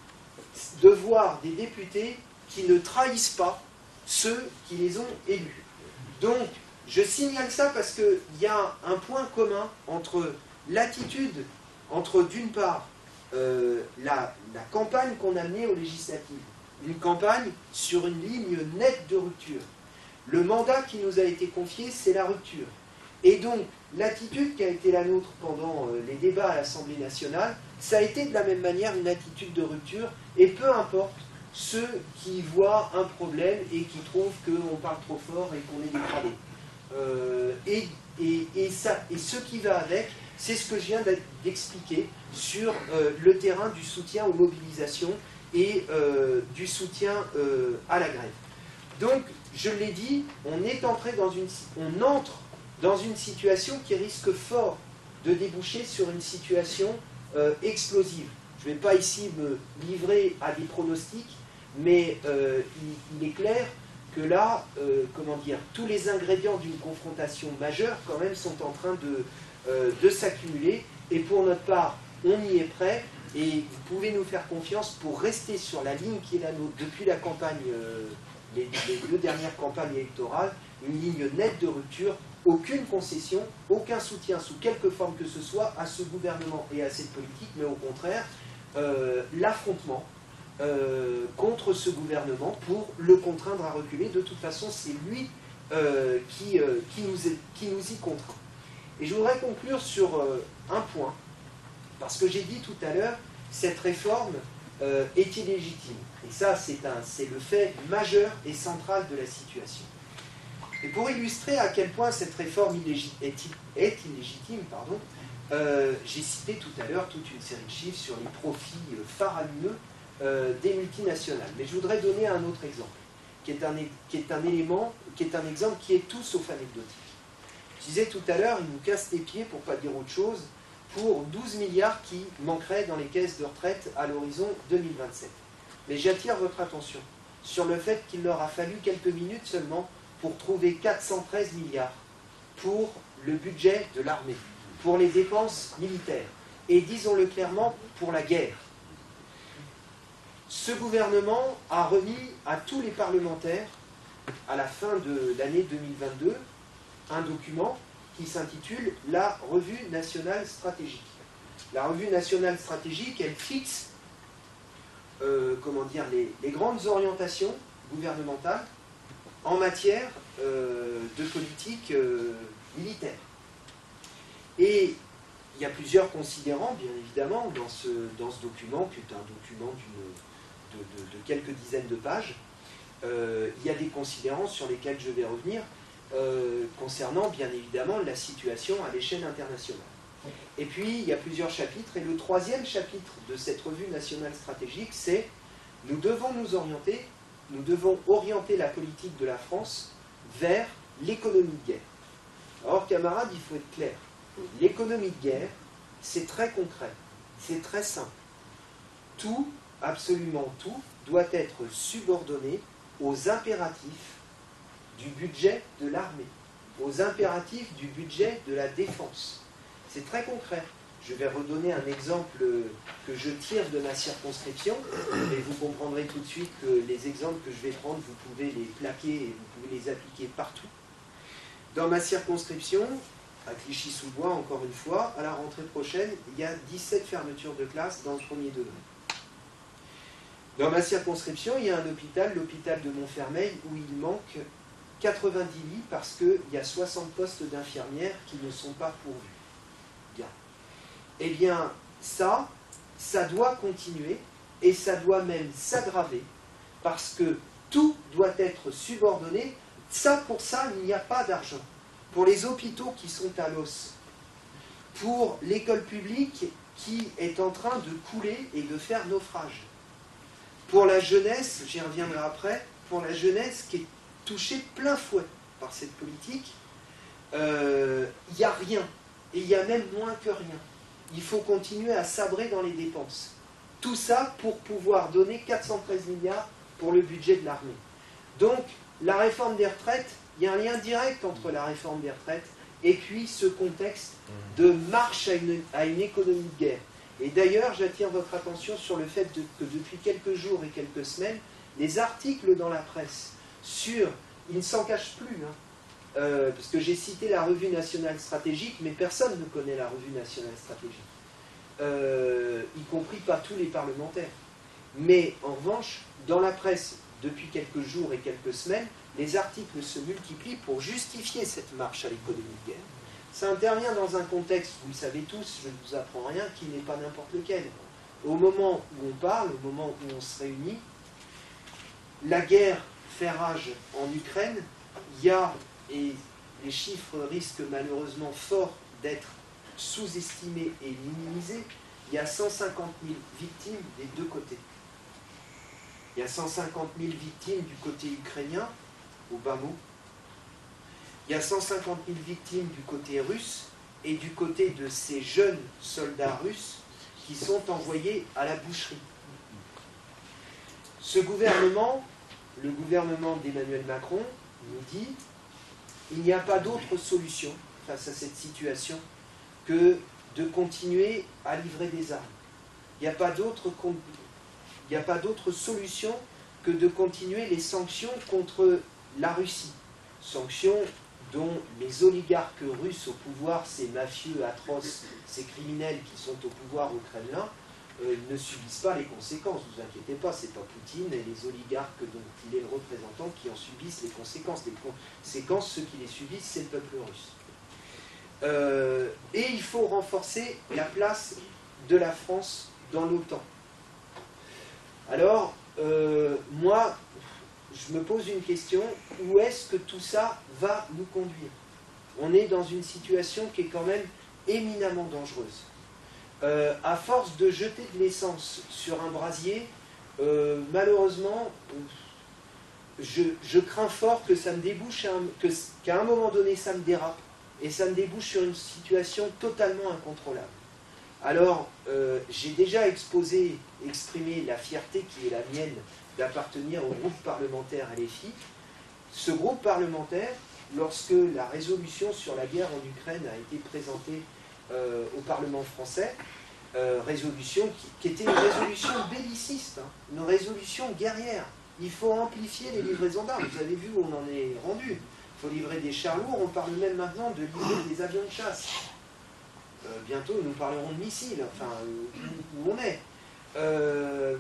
B: de voir des députés qui ne trahissent pas ceux qui les ont élus. Donc, je signale ça parce qu'il y a un point commun entre l'attitude, entre d'une part euh, la, la campagne qu'on a menée aux législatives, une campagne sur une ligne nette de rupture. Le mandat qui nous a été confié, c'est la rupture. Et donc, l'attitude qui a été la nôtre pendant les débats à l'Assemblée nationale, ça a été de la même manière une attitude de rupture, et peu importe ceux qui voient un problème et qui trouvent qu'on parle trop fort et qu'on est dégradé. Euh, et, et, et, ça, et ce qui va avec, c'est ce que je viens d'expliquer sur euh, le terrain du soutien aux mobilisations et euh, du soutien euh, à la grève. Donc, je l'ai dit, on est entré dans une, on entre dans une situation qui risque fort de déboucher sur une situation euh, explosive. Je ne vais pas ici me livrer à des pronostics, mais euh, il, il est clair que là, euh, comment dire, tous les ingrédients d'une confrontation majeure, quand même, sont en train de, euh, de s'accumuler. Et pour notre part, on y est prêt. Et vous pouvez nous faire confiance pour rester sur la ligne qui est la nôtre depuis la campagne, euh, les, les deux dernières campagnes électorales, une ligne nette de rupture, aucune concession, aucun soutien sous quelque forme que ce soit à ce gouvernement et à cette politique, mais au contraire, euh, l'affrontement euh, contre ce gouvernement pour le contraindre à reculer. De toute façon, c'est lui euh, qui, euh, qui, nous est, qui nous y contraint. Et je voudrais conclure sur euh, un point, parce que j'ai dit tout à l'heure, cette réforme euh, est illégitime. Et ça, c'est le fait majeur et central de la situation. Et pour illustrer à quel point cette réforme illégit est, est illégitime, pardon, euh, j'ai cité tout à l'heure toute une série de chiffres sur les profits euh, faramineux euh, des multinationales. Mais je voudrais donner un autre exemple, qui est un, qui est un élément, qui est un exemple qui est tout sauf anecdotique. Je disais tout à l'heure, il nous casse les pieds, pour ne pas dire autre chose, pour douze milliards qui manqueraient dans les caisses de retraite à l'horizon deux mille vingt-sept. Mais j'attire votre attention sur le fait qu'il leur a fallu quelques minutes seulement pour trouver quatre cent treize milliards pour le budget de l'armée, pour les dépenses militaires, et disons-le clairement, pour la guerre. Ce gouvernement a remis à tous les parlementaires, à la fin de l'année deux mille vingt-deux, un document qui s'intitule « La Revue Nationale Stratégique ». La Revue Nationale Stratégique, elle fixe euh, comment dire, les, les grandes orientations gouvernementales en matière euh, de politique euh, militaire. Et il y a plusieurs considérants, bien évidemment, dans ce, dans ce document, qui est un document de, de, de quelques dizaines de pages. Euh, il y a des considérants sur lesquels je vais revenir, euh, concernant, bien évidemment, la situation à l'échelle internationale. Et puis, il y a plusieurs chapitres, et le troisième chapitre de cette revue nationale stratégique, c'est « Nous devons nous orienter Nous devons orienter la politique de la France vers l'économie de guerre. » Alors, camarades, il faut être clair. L'économie de guerre, c'est très concret, c'est très simple. Tout, absolument tout, doit être subordonné aux impératifs du budget de l'armée, aux impératifs du budget de la défense. C'est très concret. Je vais redonner un exemple que je tire de ma circonscription, et vous comprendrez tout de suite que les exemples que je vais prendre, vous pouvez les plaquer et vous pouvez les appliquer partout. Dans ma circonscription, à Clichy-sous-Bois, encore une fois, à la rentrée prochaine, il y a dix-sept fermetures de classes dans le premier degré. Dans ma circonscription, il y a un hôpital, l'hôpital de Montfermeil, où il manque quatre-vingt-dix lits parce qu'il y a soixante postes d'infirmières qui ne sont pas pourvus. Bien. Eh bien, ça, ça doit continuer et ça doit même s'aggraver parce que tout doit être subordonné. Ça, pour ça, il n'y a pas d'argent. Pour les hôpitaux qui sont à l'os, pour l'école publique qui est en train de couler et de faire naufrage, pour la jeunesse, j'y reviendrai après, pour la jeunesse qui est touchée plein fouet par cette politique, euh, il n'y a rien, et il y a même moins que rien. Il faut continuer à sabrer dans les dépenses. Tout ça pour pouvoir donner quatre cent treize milliards pour le budget de l'armée. Donc, la réforme des retraites, il y a un lien direct entre la réforme des retraites et puis ce contexte de marche à une, à une économie de guerre. Et d'ailleurs, j'attire votre attention sur le fait de, que depuis quelques jours et quelques semaines, les articles dans la presse sur, ils ne s'en cachent plus, hein, euh, parce que j'ai cité la Revue Nationale Stratégique, mais personne ne connaît la Revue Nationale Stratégique, euh, y compris pas tous les parlementaires. Mais en revanche, dans la presse, depuis quelques jours et quelques semaines, les articles se multiplient pour justifier cette marche à l'économie de guerre. Ça intervient dans un contexte, vous le savez tous, je ne vous apprends rien, qui n'est pas n'importe lequel. Au moment où on parle, au moment où on se réunit, la guerre fait rage en Ukraine, il y a, et les chiffres risquent malheureusement fort d'être sous-estimés et minimisés, il y a cent cinquante mille victimes des deux côtés. Il y a cent cinquante mille victimes du côté ukrainien, au bas mot. Il y a cent cinquante mille victimes du côté russe et du côté de ces jeunes soldats russes qui sont envoyés à la boucherie. Ce gouvernement, le gouvernement d'Emmanuel Macron, nous dit il n'y a pas d'autre solution face à cette situation que de continuer à livrer des armes. Il n'y a pas d'autre il n'y a pas d'autre solution que de continuer les sanctions contre la Russie. Sanctions dont les oligarques russes au pouvoir, ces mafieux atroces, ces criminels qui sont au pouvoir au Kremlin, euh, ne subissent pas les conséquences. Ne vous inquiétez pas, c'est pas Poutine et les oligarques dont il est le représentant qui en subissent les conséquences. Les conséquences, ceux qui les subissent, c'est le peuple russe. Euh, et il faut renforcer la place de la France dans l'OTAN. Alors, euh, moi, je me pose une question, où est-ce que tout ça va nous conduire? On est dans une situation qui est quand même éminemment dangereuse. Euh, à force de jeter de l'essence sur un brasier, euh, malheureusement, je, je crains fort que ça me débouche, à un, que, qu'à un moment donné ça me dérape, et ça me débouche sur une situation totalement incontrôlable. Alors, euh, j'ai déjà exposé, exprimé la fierté qui est la mienne d'appartenir au groupe parlementaire L F I. Ce groupe parlementaire, lorsque la résolution sur la guerre en Ukraine a été présentée euh, au Parlement français, euh, résolution qui, qui était une résolution belliciste, hein, une résolution guerrière. Il faut amplifier les livraisons d'armes. Vous avez vu où on en est rendu. Il faut livrer des chars lourds. On parle même maintenant de livrer des avions de chasse. Euh, bientôt, nous parlerons de missiles, enfin, où, où on est. Euh,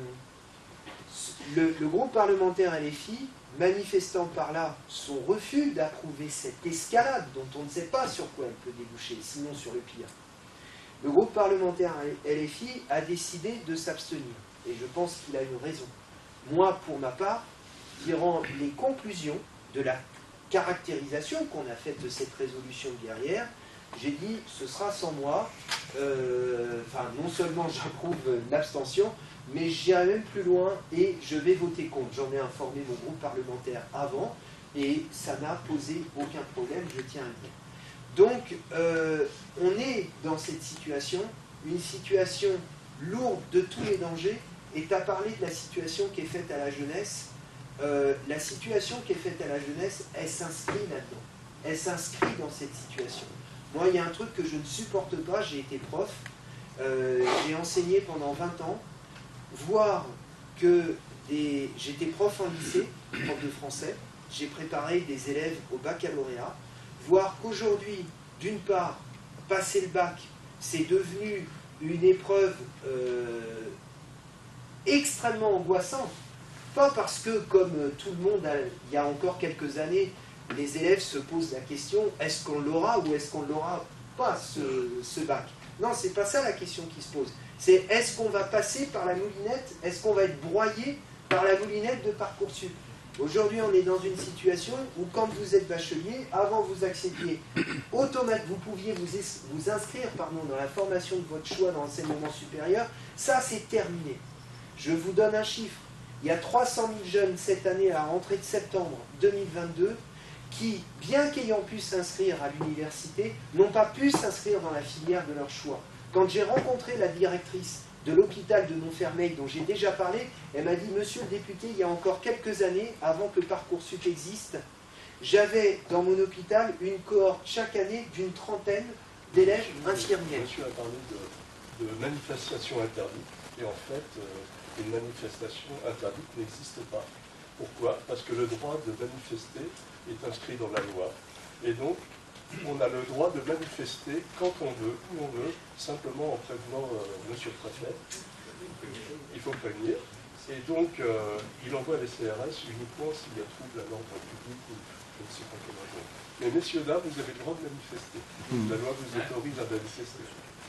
B: le, le groupe parlementaire L F I, manifestant par là son refus d'approuver cette escalade, dont on ne sait pas sur quoi elle peut déboucher, sinon sur le pire, le groupe parlementaire L F I a décidé de s'abstenir. Et je pense qu'il a une raison. Moi, pour ma part, tirant les conclusions de la caractérisation qu'on a faite de cette résolution guerrière, j'ai dit, ce sera sans moi, euh, enfin, non seulement j'approuve l'abstention, mais j'irai même plus loin et je vais voter contre. J'en ai informé mon groupe parlementaire avant, et ça n'a posé aucun problème, je tiens à le dire. Donc, euh, on est dans cette situation, une situation lourde de tous les dangers, et tu as parlé de la situation qui est faite à la jeunesse. Euh, la situation qui est faite à la jeunesse, elle s'inscrit là-dedans. Elle s'inscrit dans cette situation. Moi, il y a un truc que je ne supporte pas, j'ai été prof, euh, j'ai enseigné pendant vingt ans, voir que des... j'étais prof en lycée, prof de français, j'ai préparé des élèves au baccalauréat, voir qu'aujourd'hui, d'une part, passer le bac, c'est devenu une épreuve euh, extrêmement angoissante, pas parce que, comme tout le monde, a, il y a encore quelques années, les élèves se posent la question, est-ce qu'on l'aura ou est-ce qu'on ne l'aura pas, ce, ce bac? Non, c'est pas ça la question qui se pose. C'est est-ce qu'on va passer par la moulinette, est-ce qu'on va être broyé par la moulinette de Parcoursup? Aujourd'hui, on est dans une situation où quand vous êtes bachelier, avant vous accédiez automatiquement, vous pouviez vous, vous inscrire pardon, dans la formation de votre choix dans l'enseignement supérieur, ça c'est terminé. Je vous donne un chiffre. Il y a trois cent mille jeunes cette année à la rentrée de septembre deux mille vingt-deux qui, bien qu'ayant pu s'inscrire à l'université, n'ont pas pu s'inscrire dans la filière de leur choix. Quand j'ai rencontré la directrice de l'hôpital de Montfermeil, dont j'ai déjà parlé, elle m'a dit « Monsieur le député, il y a encore quelques années, avant que Parcoursup existe, j'avais dans mon hôpital une cohorte chaque année d'une trentaine d'élèves infirmiers. »
E: Monsieur a parlé de, de manifestation interdite, et en fait, euh, une manifestation interdite n'existe pas. Pourquoi? Parce que le droit de manifester est inscrit dans la loi. Et donc, on a le droit de manifester quand on veut, où on veut, simplement en prévenant euh, monsieur le préfet. Il faut prévenir. Et donc, euh, il envoie les C R S uniquement s'il y a trouble à l'ordre public ou je ne sais pas quelle raison. Mais messieurs, là, vous avez le droit de manifester. La loi vous autorise à manifester.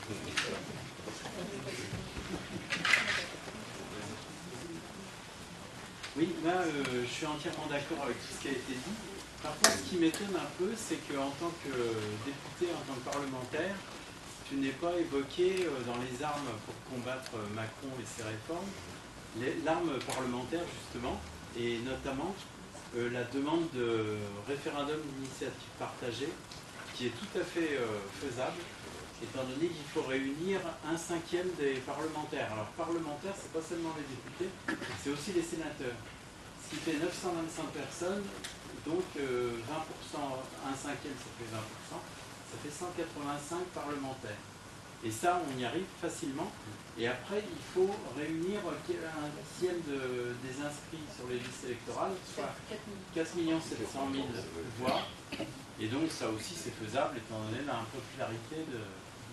F: Oui, là, euh, je suis entièrement d'accord avec tout ce qui a été dit. Par contre, ce qui m'étonne un peu, c'est qu'en tant que député, en tant que parlementaire, tu n'es pas évoqué euh, dans les armes pour combattre euh, Macron et ses réformes, l'arme parlementaire, justement, et notamment euh, la demande de référendum d'initiative partagée, qui est tout à fait euh, faisable, étant donné qu'il faut réunir un cinquième des parlementaires. Alors parlementaires, c'est pas seulement les députés, c'est aussi les sénateurs. Ce qui fait neuf cent vingt-cinq personnes, donc euh, vingt pour cent, un cinquième, ça fait vingt pour cent, ça fait cent quatre-vingt-cinq parlementaires. Et ça, on y arrive facilement. Et après, il faut réunir un dixième de, des inscrits sur les listes électorales, soit quatre millions sept cent mille voix. Et donc ça aussi, c'est faisable, étant donné la impopularité de...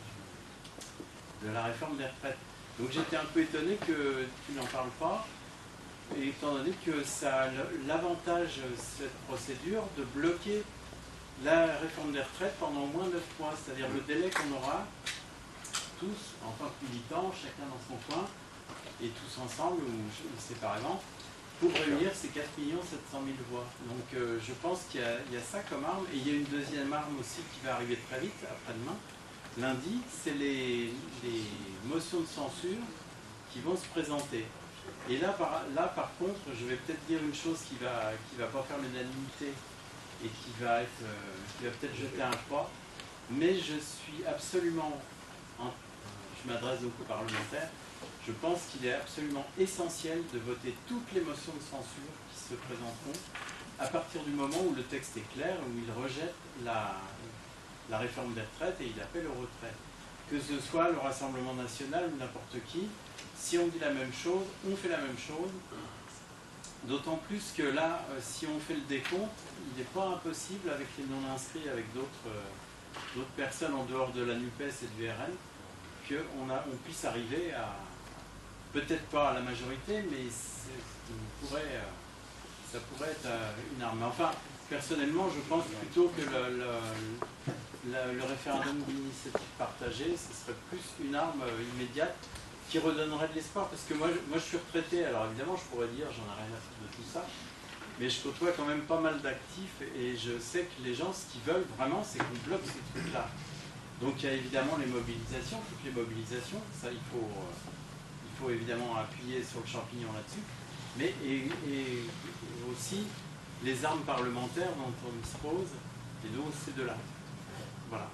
F: de la réforme des retraites. Donc j'étais un peu étonné que tu n'en parles pas, et étant donné que ça a l'avantage, cette procédure, de bloquer la réforme des retraites pendant au moins neuf mois, c'est-à-dire le délai qu'on aura tous, en tant que militants, chacun dans son coin, et tous ensemble ou séparément, pour réunir ces quatre millions sept cent mille voix. Donc euh, je pense qu'il y, y a ça comme arme, et il y a une deuxième arme aussi qui va arriver très vite, après-demain. Lundi, c'est les, les motions de censure qui vont se présenter. Et là par, là, par contre, je vais peut-être dire une chose qui va, qui va pas faire l'unanimité et qui va être, euh, qui va peut-être jeter un froid, mais je suis absolument, en, je m'adresse donc aux parlementaires, je pense qu'il est absolument essentiel de voter toutes les motions de censure qui se présenteront à partir du moment où le texte est clair, où il rejette la... la réforme des retraites et il appelle au retrait. Que ce soit le Rassemblement national ou n'importe qui, si on dit la même chose, on fait la même chose. D'autant plus que là, si on fait le décompte, il n'est pas impossible avec les non-inscrits, avec d'autres euh, personnes en dehors de la NUPES et du R N, qu'on on puisse arriver à, peut-être pas à la majorité, mais pourrait, euh, ça pourrait être euh, une arme. Enfin, personnellement, je pense plutôt que le, le, le, le référendum d'initiative partagée, ce serait plus une arme euh, immédiate qui redonnerait de l'espoir. Parce que moi, moi, je suis retraité, alors évidemment, je pourrais dire, j'en ai rien à foutre de tout ça, mais je côtoie quand même pas mal d'actifs et je sais que les gens, ce qu'ils veulent vraiment, c'est qu'on bloque ces trucs-là. Donc il y a évidemment les mobilisations, toutes les mobilisations, ça il faut, euh, il faut évidemment appuyer sur le champignon là-dessus, mais et, et, et aussi les armes parlementaires dont on dispose, et donc c'est de là. Voilà.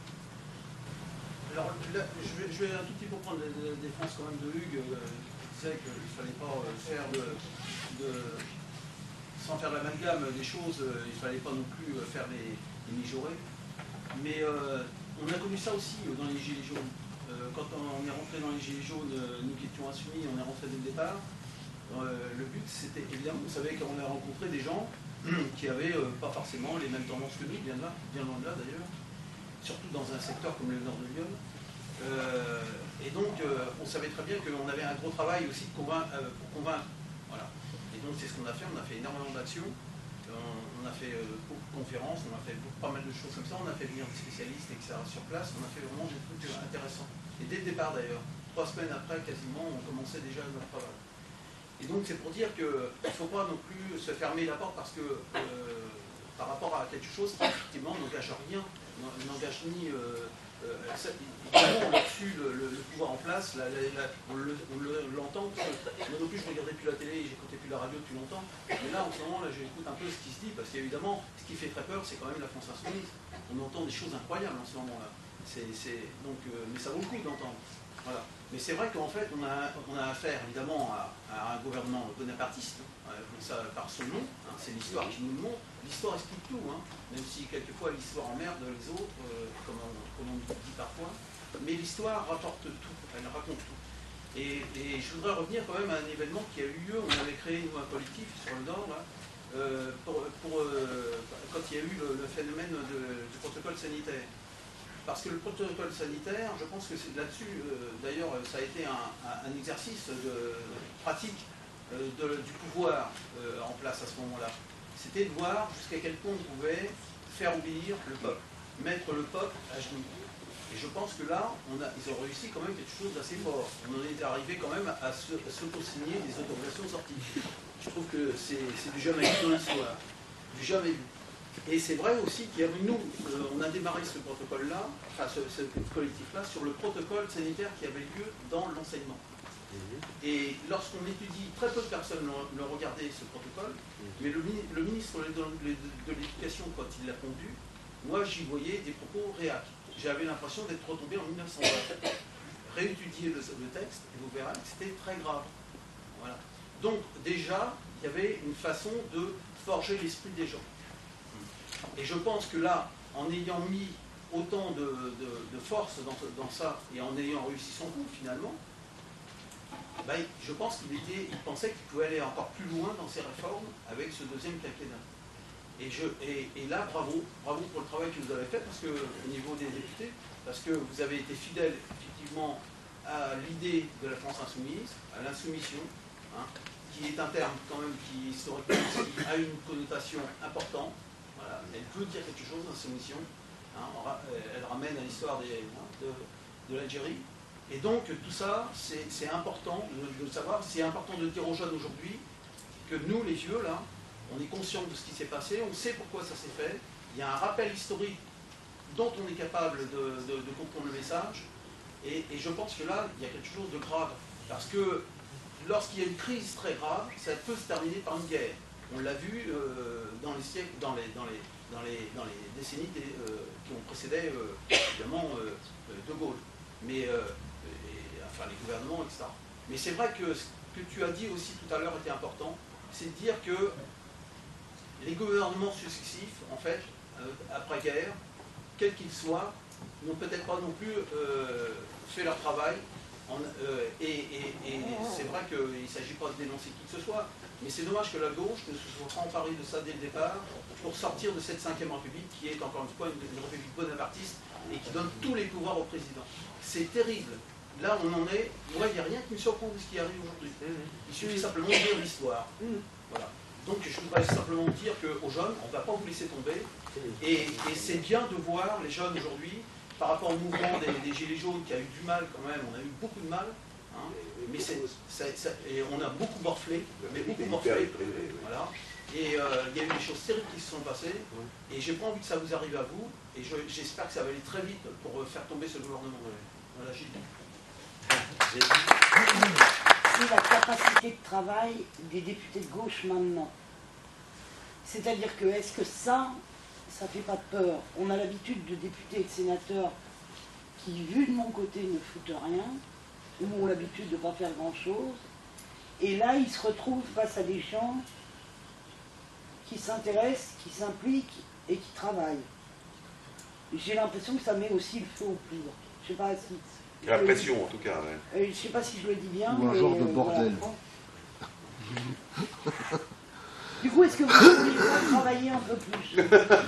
G: Alors là, je vais, je vais un tout petit peu prendre la défense quand même de Hugues, euh, qui disait qu'il ne fallait pas euh, faire de, de... sans faire l'amalgame des choses, euh, il ne fallait pas non plus euh, faire les, les mijaurés. Mais euh, on a connu ça aussi euh, dans les Gilets jaunes. Euh, quand on est rentré dans les Gilets jaunes, euh, nous qui étions insoumis, on est rentré dès le départ. Euh, le but, c'était évidemment, vous savez qu'on a rencontré des gens qui avaient euh, pas forcément les mêmes tendances que nous, bien, là, bien loin de là d'ailleurs, surtout dans un secteur comme le nord de Lyon. Euh, et donc, euh, on savait très bien qu'on avait un gros travail aussi de convain euh, pour convaincre. Voilà. Et donc, c'est ce qu'on a fait. On a fait énormément d'actions. On, on a fait euh, beaucoup de conférences. On a fait beaucoup, pas mal de choses comme ça. On a fait venir des spécialistes, et cetera sur place. On a fait vraiment des trucs intéressants. Et dès le départ, d'ailleurs, trois semaines après, quasiment, on commençait déjà notre travail. Et donc, c'est pour dire qu'il ne faut pas non plus se fermer la porte parce que, euh, par rapport à quelque chose qui, effectivement, n'engage rien, n'engage ni... Euh, euh, ça, évidemment, on a reçu le, le, le pouvoir en place, la, la, la, on l'entend. Moi non plus, je ne regardais plus la télé, j'écoutais plus la radio depuis longtemps. Mais là, en ce moment, là, j'écoute un peu ce qui se dit parce qu'évidemment, ce qui fait très peur, c'est quand même la France insoumise. On entend des choses incroyables en ce moment-là. Donc, euh, mais ça vaut le coup d'entendre. Voilà. Mais c'est vrai qu'en fait, on a, on a affaire évidemment à, à un gouvernement bonapartiste, hein, ça par son nom, hein, c'est l'histoire qui nous le montre. L'histoire explique tout, hein, même si quelquefois l'histoire emmerde les autres, euh, comme, on, comme on dit parfois. Mais l'histoire rapporte tout, elle raconte tout. Et, et je voudrais revenir quand même à un événement qui a eu lieu, on avait créé nous, un collectif sur le Nord, là, euh, pour, pour, euh, quand il y a eu le, le phénomène de, du protocole sanitaire. Parce que le protocole sanitaire, je pense que c'est là-dessus, euh, d'ailleurs, ça a été un, un exercice de pratique euh, de, du pouvoir euh, en place à ce moment-là. C'était de voir jusqu'à quel point on pouvait faire obéir le peuple, mettre le peuple à genoux. Et je pense que là, on a, ils ont réussi quand même quelque chose d'assez fort. On en est arrivé quand même à s'auto-signer des autorisations de sortie. Je trouve que c'est du jamais vu dans l'histoire, du jamais vu. Et c'est vrai aussi qu'il y a nous, euh, on a démarré ce protocole-là, enfin ce, ce collectif-là, sur le protocole sanitaire qui avait lieu dans l'enseignement. Et lorsqu'on étudie, très peu de personnes l'ont regardé ce protocole, mais le, le ministre de, de, de l'Éducation, quand il l'a pondu, moi j'y voyais des propos réacs. J'avais l'impression d'être retombé en mille neuf cent vingt. Réétudier le, le texte, et vous verrez que c'était très grave. Voilà. Donc déjà, il y avait une façon de forger l'esprit des gens. Et je pense que là, en ayant mis autant de, de, de force dans, dans ça, et en ayant réussi son coup finalement, ben, je pense qu'il était, il pensait qu'il pouvait aller encore plus loin dans ses réformes avec ce deuxième quinquennat. Et, je, et, et là, bravo, bravo pour le travail que vous avez fait, parce que au niveau des députés, parce que vous avez été fidèle effectivement à l'idée de la France insoumise, à l'insoumission, hein, qui est un terme quand même qui historiquement qui a une connotation importante. Voilà, elle peut dire quelque chose, l'insoumission. Hein, elle ramène à l'histoire de, de l'Algérie. Et donc tout ça, c'est important de, de le savoir. C'est important de dire aux jeunes aujourd'hui que nous, les vieux, là, on est conscients de ce qui s'est passé, on sait pourquoi ça s'est fait. Il y a un rappel historique dont on est capable de, de, de comprendre le message. Et, et je pense que là, il y a quelque chose de grave. Parce que lorsqu'il y a une crise très grave, ça peut se terminer par une guerre. On l'a vu euh, dans les siècles, dans les, dans les, dans les, dans les décennies des, euh, qui ont précédé, euh, évidemment, euh, De Gaulle. Mais, euh, et, enfin, les gouvernements, et cetera. Mais c'est vrai que ce que tu as dit aussi tout à l'heure était important, c'est de dire que les gouvernements successifs, en fait, euh, après-guerre, quels qu'ils soient, n'ont peut-être pas non plus euh, fait leur travail. En, euh, et et, et c'est vrai qu'il ne s'agit pas de dénoncer qui que ce soit, mais c'est dommage que la gauche ne se soit pas emparée de ça dès le départ pour sortir de cette cinquième République qui est encore une fois une, une République bonapartiste et qui donne tous les pouvoirs au président. C'est terrible. Là, on en est. Moi, il n'y a rien qui me surprend de ce qui arrive aujourd'hui. Il suffit simplement de lire l'histoire. Voilà. Donc, je voudrais simplement dire qu'aux jeunes, on ne va pas vous laisser tomber. Et, et c'est bien de voir les jeunes aujourd'hui, par rapport au mouvement des, des Gilets jaunes qui a eu du mal quand même, on a eu beaucoup de mal. Hein, mais c'est, ça, ça, et on a beaucoup morflé. Mais beaucoup morflé. Voilà. Et euh, il y a eu des choses terribles qui se sont passées. Et j'ai pas envie que ça vous arrive à vous. Et je, j'espère que ça va aller très vite pour faire tomber ce gouvernement. Voilà, Gilles.
H: C'est la capacité de travail des députés de gauche maintenant. C'est-à-dire que, est-ce que ça, ça ne fait pas peur? On a l'habitude de députés et de sénateurs qui, vu de mon côté, ne foutent rien, ou ont l'habitude de ne pas faire grand-chose. Et là, ils se retrouvent face à des gens qui s'intéressent, qui s'impliquent et qui travaillent. J'ai l'impression que ça met aussi le feu aux poudres. Je ne sais pas si...
C: La pression, en tout cas. Ouais.
H: Euh, je ne sais pas si je le dis bien.
I: Ou un
H: mais,
I: genre de
H: euh,
I: bordel.
H: Voilà. Du coup, est-ce que vous voulez pas travailler un peu plus?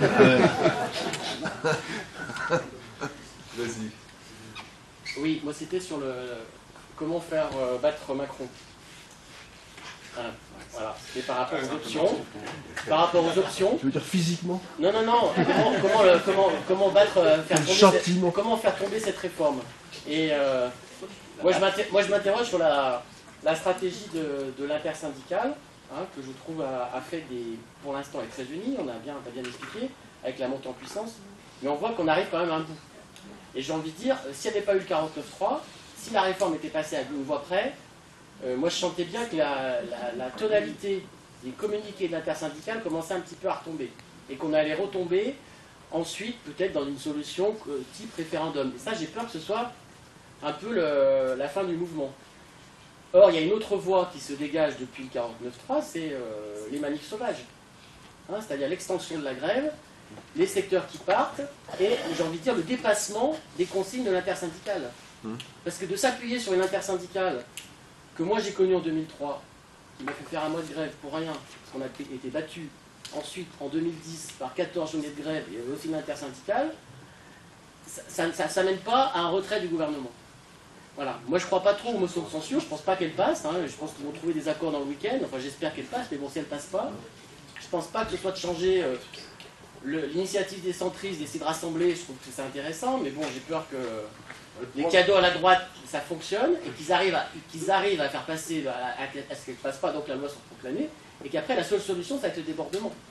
C: Vas-y.
J: Oui, moi c'était sur le comment faire euh, battre Macron. Ah, voilà. Et par rapport aux options, par rapport aux options.
I: Tu veux dire physiquement?
J: Non, non, non. Comment, comment, le, comment, comment battre, euh, faire tomber cette, comment faire tomber cette réforme? Et euh, moi, je m'interroge sur la, la stratégie de, de l'intersyndicale, hein, que je trouve a, a fait des, pour l'instant est très unie. On a bien, on a bien expliqué avec la montée en puissance, mais on voit qu'on arrive quand même à un bout. Et j'ai envie de dire, s'il n'y avait pas eu le quarante-neuf trois, si la réforme était passée à une voix près, euh, moi je sentais bien que la, la, la tonalité des communiqués de l'intersyndicale commençait un petit peu à retomber. Et qu'on allait retomber ensuite peut-être dans une solution type référendum. Et ça, j'ai peur que ce soit un peu le, la fin du mouvement. Or, il y a une autre voie qui se dégage depuis le quarante-neuf trois, c'est euh, les manifs sauvages. Hein, c'est-à-dire l'extension de la grève, les secteurs qui partent, et j'ai envie de dire le dépassement des consignes de l'intersyndicale. Parce que de s'appuyer sur une intersyndicale que moi j'ai connue en deux mille trois, qui m'a fait faire un mois de grève pour rien, parce qu'on a été battu ensuite en deux mille dix par quatorze journées de grève, il y avait aussi une intersyndicale, ça ne mène pas à un retrait du gouvernement. Voilà. Moi je ne crois pas trop aux motions de censure, je ne pense pas qu'elle passe, hein. Je pense qu'ils vont trouver des accords dans le week-end, enfin j'espère qu'elle passe, mais bon si elle ne passe pas, je ne pense pas que ce soit de changer euh, l'initiative des centristes, d'essayer de rassembler, je trouve que c'est intéressant, mais bon j'ai peur que les cadeaux à la droite ça fonctionne, et qu'ils arrivent, qu'ils arrivent à faire passer, à, à, à ce qu'elle ne passe pas, donc la loi soit proclamée, et qu'après la seule solution ça va être le débordement.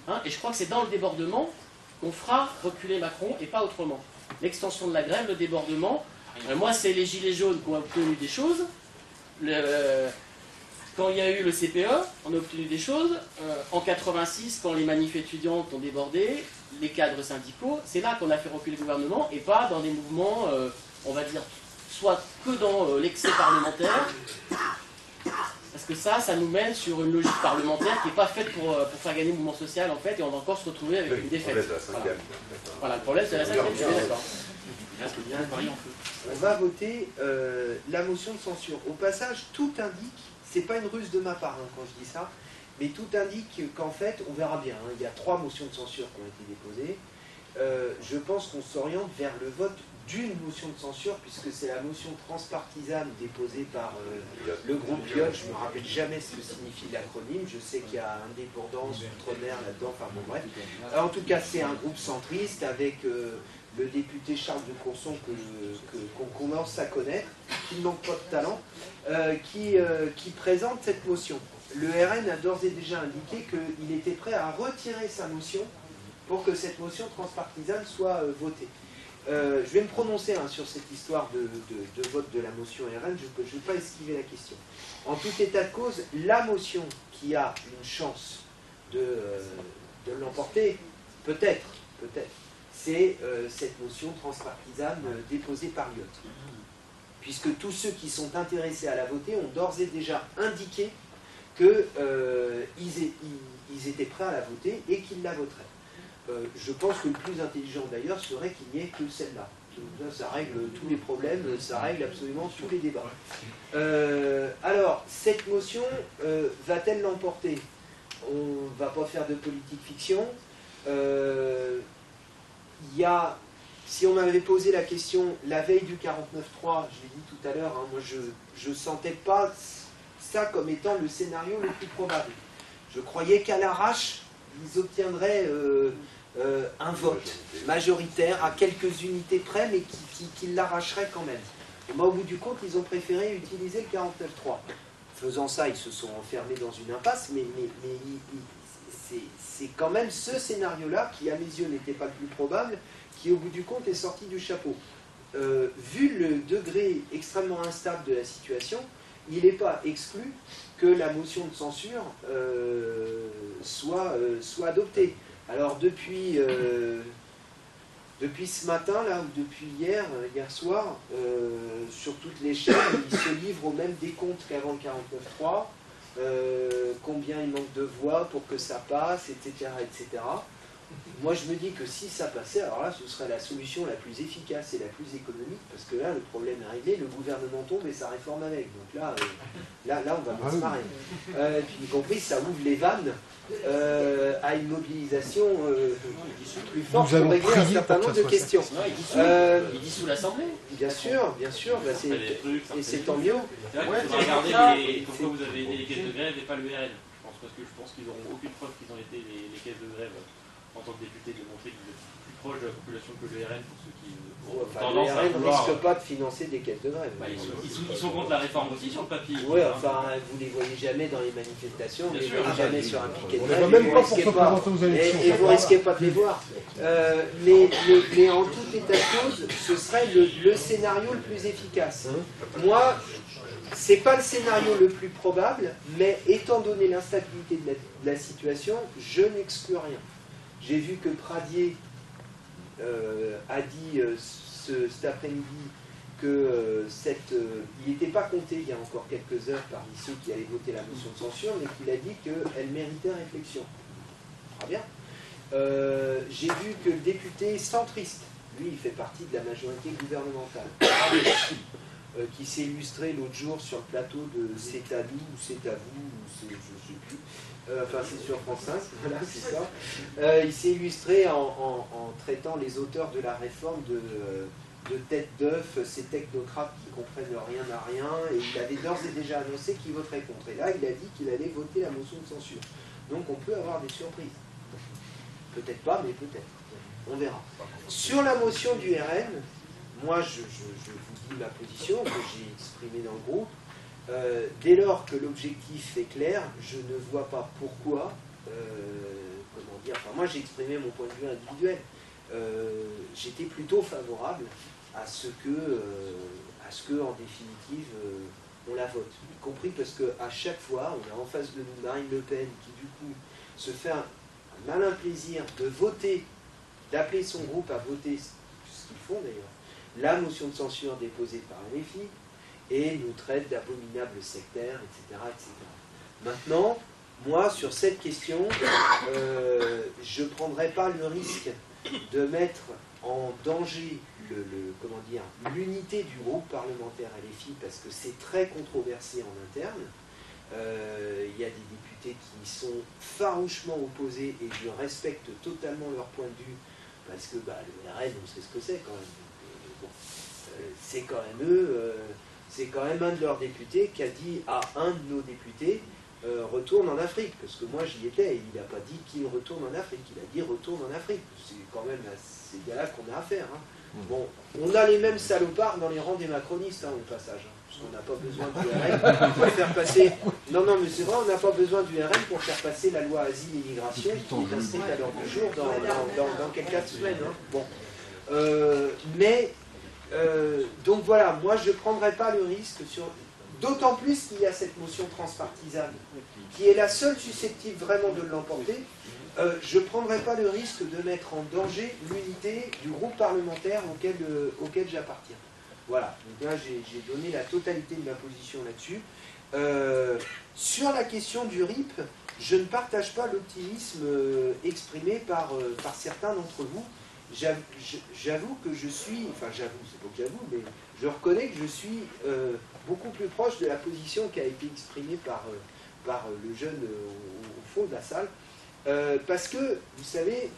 J: Hein, et je crois que c'est dans le débordement qu'on fera reculer Macron et pas autrement. L'extension de la grève, le débordement. Euh, moi, c'est les gilets jaunes qui ont obtenu des choses. Le, euh, quand il y a eu le C P E, on a obtenu des choses. Euh, en quatre-vingt-six, quand les manifs étudiantes ont débordé, les cadres syndicaux, c'est là qu'on a fait reculer le gouvernement et pas dans des mouvements, euh, on va dire, soit que dans euh, l'excès parlementaire. Parce que ça, ça nous mène sur une logique parlementaire qui n'est pas faite pour, pour faire gagner le mouvement social, en fait, et on va encore se retrouver avec une défaite. Voilà, voilà, le problème, c'est la cinquième, je suis d'accord.
B: On va voter euh, la motion de censure. Au passage, tout indique, c'est pas une ruse de ma part hein, quand je dis ça, mais tout indique qu'en fait, on verra bien, hein, il y a trois motions de censure qui ont été déposées. Euh, je pense qu'on s'oriente vers le vote d'une motion de censure, puisque c'est la motion transpartisane déposée par euh, le groupe Lyot. Je ne me rappelle jamais ce que signifie l'acronyme. Je sais qu'il y a indépendance, outre-mer là-dedans, enfin bon bref. Alors, en tout cas, c'est un groupe centriste avec euh, le député Charles de Courson que, que, qu'on commence à connaître, qui ne manque pas de talent, euh, qui, euh, qui présente cette motion. Le R N a d'ores et déjà indiqué qu'il était prêt à retirer sa motion pour que cette motion transpartisane soit euh, votée. Euh, je vais me prononcer hein, sur cette histoire de, de, de vote de la motion R N, je ne vais pas esquiver la question. En tout état de cause, la motion qui a une chance de, euh, de l'emporter, peut-être, peut-être, c'est euh, cette motion transpartisane euh, déposée par Lyot. Puisque tous ceux qui sont intéressés à la voter ont d'ores et déjà indiqué qu'ils euh, ils étaient prêts à la voter et qu'ils la voteraient. Euh, je pense que le plus intelligent d'ailleurs serait qu'il n'y ait que celle-là. Ça règle tous les problèmes, ça règle absolument tous les débats. Euh, alors, cette motion, euh, va-t-elle l'emporter? On ne va pas faire de politique fiction. Euh, y a, si on m'avait posé la question la veille du quarante-neuf trois, je l'ai dit tout à l'heure, hein, moi je ne sentais pas ça comme étant le scénario le plus probable. Je croyais qu'à l'arrache, ils obtiendraient euh, euh, un vote majoritaire à quelques unités près, mais qui, qui, qui l'arracheraient quand même. Bon, au bout du compte, ils ont préféré utiliser le quarante-neuf trois. Faisant ça, ils se sont enfermés dans une impasse, mais, mais, mais c'est quand même ce scénario-là, qui à mes yeux n'était pas le plus probable, qui au bout du compte est sorti du chapeau. Euh, vu le degré extrêmement instable de la situation, il n'est pas exclu que la motion de censure euh, soit, euh, soit adoptée. Alors depuis, euh, depuis ce matin, là, ou depuis hier, hier soir, euh, sur toutes les chaînes, ils se livrent au même décompte qu'avant le quarante-neuf trois, euh, combien il manque de voix pour que ça passe, et cetera, et cetera. Moi, je me dis que si ça passait, alors là, ce serait la solution la plus efficace et la plus économique, parce que là, le problème est réglé, le gouvernement tombe et sa réforme avec. Donc là, euh, là, là, on va pas se marrer. Euh, puis, y compris, ça ouvre les vannes euh, à une mobilisation euh, plus forte pour régler un certain nombre de questions.
J: Non, il dissout,
B: Euh,
J: il dissout l'Assemblée.
B: Bien sûr, bien sûr, bah, c'est, et c'est tant mieux.
I: C'est vrai qu'il faut regarder les, pourquoi vous avez aidé les caisses de grève et pas le R N. Je pense, parce que je pense qu'ils n'auront aucune preuve qu'ils ont été les, les caisses de grève en tant que député, de montrer qu'ils sont plus proches de la population que le R N, pour ceux qui ont
B: Enfin,
I: tendance
B: le R
I: à
B: N ne
I: vouloir...
B: risque pas de financer des caisses de grève.
I: Bah, ils, sont, ils, sont, ils sont contre la réforme aussi sur le papier.
B: Oui, enfin, vous ne les voyez jamais dans les manifestations, vous ne les
I: Bien sûr.
B: voyez jamais sur un piquet de
K: On les
B: grève.
K: voit même
B: et
K: pas
B: vous
K: pour se
B: risquez pas-
K: présenter aux élections.
B: Et, et vous ne risquez pas de les voir. Euh, mais, mais, mais en tout état de cause, ce serait le, le scénario le plus efficace. Moi, c'est pas le scénario le plus probable, mais étant donné l'instabilité de la, de la situation, je n'exclus rien. J'ai vu que Pradier euh, a dit euh, ce, cet après-midi que euh, cette, euh, il n'était pas compté il y a encore quelques heures parmi ceux qui allaient voter la motion de censure, mais qu'il a dit qu'elle méritait réflexion. Très bien. Euh, J'ai vu que le député centriste, lui, il fait partie de la majorité gouvernementale, euh, qui s'est illustré l'autre jour sur le plateau de C'est à nous, ou C'est à vous, ou c'est, je ne sais plus. Euh, enfin, c'est sur France cinq, voilà, c'est ça. Euh, il s'est illustré en, en, en traitant les auteurs de la réforme de, de tête d'œuf, ces technocrates qui comprennent rien à rien, et il avait d'ores et déjà annoncé qu'il voterait contre. Et là, il a dit qu'il allait voter la motion de censure. Donc, on peut avoir des surprises. Peut-être pas, mais peut-être. On verra. Sur la motion du R N, moi, je, je, je vous dis ma position que j'ai exprimée dans le groupe. Euh, dès lors que l'objectif est clair, je ne vois pas pourquoi, euh, comment dire, enfin, moi j'ai exprimé mon point de vue individuel. Euh, J'étais plutôt favorable à ce que, euh, à ce que en définitive, euh, on la vote. Y compris parce qu'à chaque fois, on a en face de nous Marine Le Pen qui, du coup, se fait un, un malin plaisir de voter, d'appeler son groupe à voter, ce qu'ils font d'ailleurs, la motion de censure déposée par L F I, et nous traite d'abominables sectaires, et cetera, et cetera. Maintenant, moi, sur cette question, euh, je ne prendrai pas le risque de mettre en danger le, le, comment dire, l'unité du groupe parlementaire L F I, parce que c'est très controversé en interne. Euh, il y a des députés qui sont farouchement opposés, et je respecte totalement leur point de vue, parce que bah, le R N, on sait ce que c'est quand même. Donc, bon, euh, c'est quand même eux... Euh, c'est quand même un de leurs députés qui a dit à un de nos députés euh, retourne en Afrique, parce que moi j'y étais, et il n'a pas dit qu'il retourne en Afrique, il a dit retourne en Afrique. C'est quand même à ces gars-là qu'on a affaire. Hein. Bon, on a les mêmes salopards dans les rangs des macronistes, hein, au passage, hein, parce qu'on n'a pas besoin du R N pour faire passer... Non, non, mais c'est vrai, on n'a pas besoin du R N pour faire passer la loi Asile et Immigration, qui est inscrite à l'ordre du jour dans, dans, dans, dans quelques semaines. Hein. Bon. Euh, mais... Euh, donc voilà, moi je ne prendrai pas le risque, sur... d'autant plus qu'il y a cette motion transpartisane, qui est la seule susceptible vraiment de l'emporter, euh, je ne prendrai pas le risque de mettre en danger l'unité du groupe parlementaire auquel, euh, auquel j'appartiens. Voilà, donc là j'ai donné la totalité de ma position là-dessus. Euh, sur la question du R I P, je ne partage pas l'optimisme euh, exprimé par, euh, par certains d'entre vous. J'avoue que je suis, enfin j'avoue, c'est pas que j'avoue, mais je reconnais que je suis euh, beaucoup plus proche de la position qui a été exprimée par, euh, par le jeune euh, au, au fond de la salle, euh, parce que, vous savez,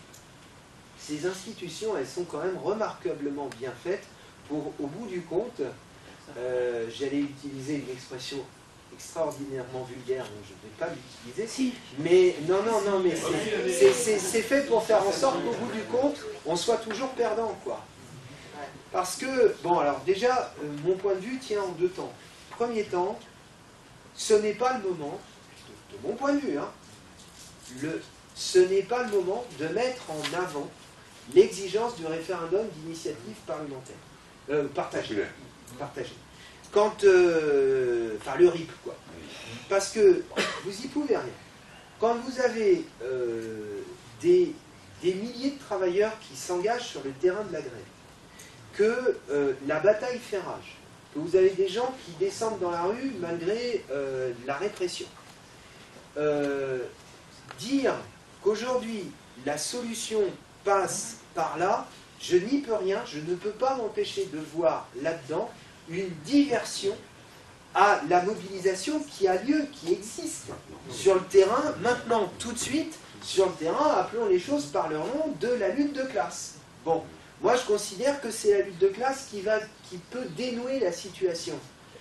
B: ces institutions, elles sont quand même remarquablement bien faites pour, au bout du compte, euh, j'allais utiliser une expression extraordinairement vulgaire, donc je ne vais pas l'utiliser. Si. Mais non, non, non, mais c'est fait pour faire en sorte qu'au bout du compte, on soit toujours perdant, quoi. Parce que, bon, alors déjà, euh, mon point de vue tient en deux temps. Premier temps, ce n'est pas le moment, de, de mon point de vue, hein, le, ce n'est pas le moment de mettre en avant l'exigence du référendum d'initiative parlementaire, euh, partagée. partagée. Quand, euh, enfin le R I P, quoi. Parce que vous y pouvez rien. Quand vous avez euh, des, des milliers de travailleurs qui s'engagent sur le terrain de la grève, que euh, la bataille fait rage, que vous avez des gens qui descendent dans la rue malgré euh, la répression, euh, dire qu'aujourd'hui la solution passe par là, je n'y peux rien, je ne peux pas m'empêcher de voir là-dedans une diversion à la mobilisation qui a lieu, qui existe sur le terrain, maintenant, tout de suite, sur le terrain, appelons les choses par leur nom, de la lutte de classe. Bon, moi je considère que c'est la lutte de classe qui, va, qui peut dénouer la situation.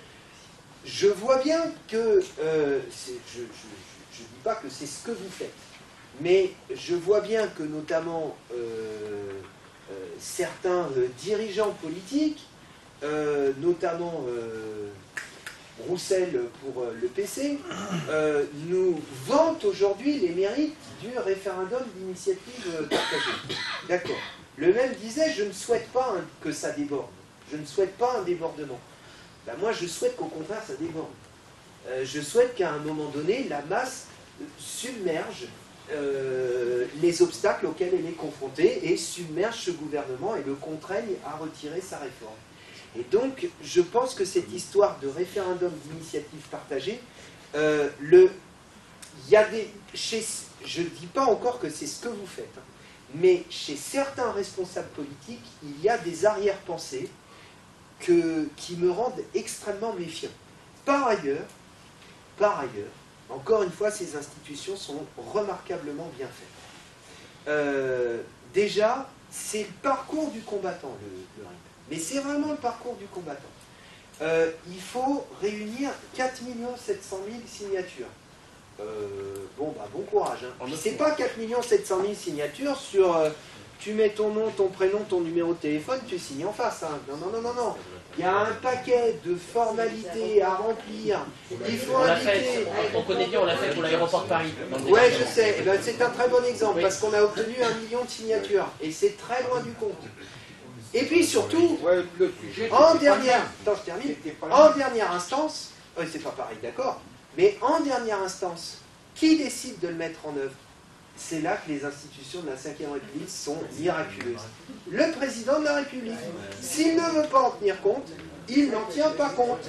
B: Je vois bien que, euh, je ne dis pas que c'est ce que vous faites, mais je vois bien que notamment euh, euh, certains euh, dirigeants politiques, Euh, notamment euh, Roussel pour euh, le P C, euh, nous vante aujourd'hui les mérites du référendum d'initiative euh, partagée. D'accord. Le même disait, je ne souhaite pas un, que ça déborde. Je ne souhaite pas un débordement. Ben, moi, je souhaite qu'au contraire, ça déborde. Euh, je souhaite qu'à un moment donné, la masse submerge euh, les obstacles auxquels elle est confrontée et submerge ce gouvernement et le contraigne à retirer sa réforme. Et donc, je pense que cette histoire de référendum d'initiative partagée, euh, le, y a des, chez, je ne dis pas encore que c'est ce que vous faites, hein, mais chez certains responsables politiques, il y a des arrière-pensées que, qui me rendent extrêmement méfiant. Par ailleurs, par ailleurs, encore une fois, ces institutions sont remarquablement bien faites. Euh, déjà, c'est le parcours du combattant, le, le R I P. Mais c'est vraiment le parcours du combattant. Euh, il faut réunir quatre millions sept cent mille signatures. Euh, bon, bah, bon courage. Hein. C'est pas quatre millions sept cent mille signatures sur, euh, tu mets ton nom, ton prénom, ton numéro de téléphone, tu signes en face. Hein. Non, non, non, non, non. Il y a un paquet de formalités à remplir. Il faut
J: On l'a
B: indiquer...
J: fait, on connaît bien, on l'a fait pour l'aéroport de Paris.
B: Oui, je sais. Eh ben, c'est un très bon exemple, parce qu'on a obtenu un million de signatures. Et c'est très loin du compte. Et puis surtout, en dernière... Attends, je termine. En dernière instance... Oui, c'est pas pareil, d'accord. Mais en dernière instance, qui décide de le mettre en œuvre? C'est là que les institutions de la cinquième République sont miraculeuses. Le président de la République, s'il ne veut pas en tenir compte, il n'en tient pas compte.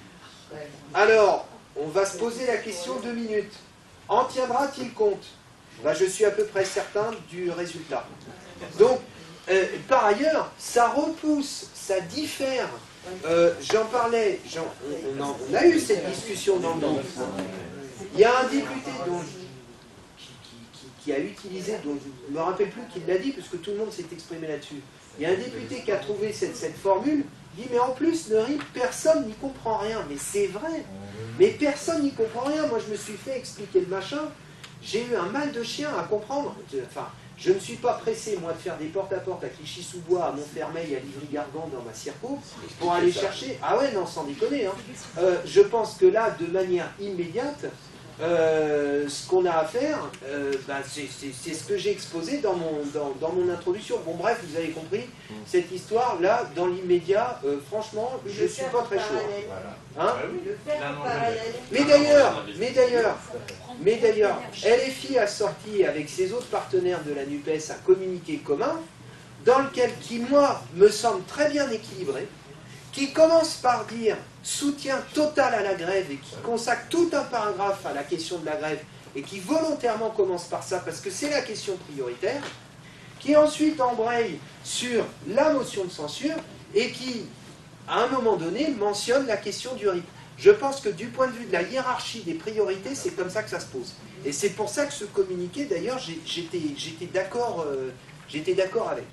B: Alors, on va se poser la question deux minutes. En tiendra-t-il compte? Ben, je suis à peu près certain du résultat. Donc, euh, par ailleurs, ça repousse, ça diffère. Euh, J'en parlais, on, on, on a eu cette discussion dans le groupe. Il y a un député dont qui a utilisé, dont je ne me rappelle plus qui l'a dit, parce que tout le monde s'est exprimé là-dessus. Il y a un député qui a trouvé cette, cette formule, il dit, mais en plus, Nery, personne n'y comprend rien. Mais c'est vrai, mais personne n'y comprend rien. Moi, je me suis fait expliquer le machin, j'ai eu un mal de chien à comprendre. Enfin, je ne suis pas pressé, moi, de faire des porte-à-porte à Clichy-sous-Bois, à Montfermeil, à Livry-Gargan, dans ma circo, pour aller chercher... Ah ouais, non, sans déconner. Hein. Euh, je pense que là, de manière immédiate, Euh, ce qu'on a à faire, euh, bah, c'est ce que j'ai exposé dans mon, dans, dans mon introduction. Bon bref, vous avez compris, cette histoire-là, dans l'immédiat, euh, franchement, je ne suis pas très chaud. Hein mais d'ailleurs, mais d'ailleurs, mais d'ailleurs, L F I a sorti avec ses autres partenaires de la NUPES un communiqué commun, dans lequel, qui moi, me semble très bien équilibré, qui commence par dire soutien total à la grève et qui consacre tout un paragraphe à la question de la grève et qui volontairement commence par ça parce que c'est la question prioritaire, qui ensuite embraye sur la motion de censure et qui, à un moment donné, mentionne la question du R I P. Je pense que du point de vue de la hiérarchie des priorités, c'est comme ça que ça se pose. Et c'est pour ça que ce communiqué, d'ailleurs, j'étais d'accord euh, j'étais d'accord avec.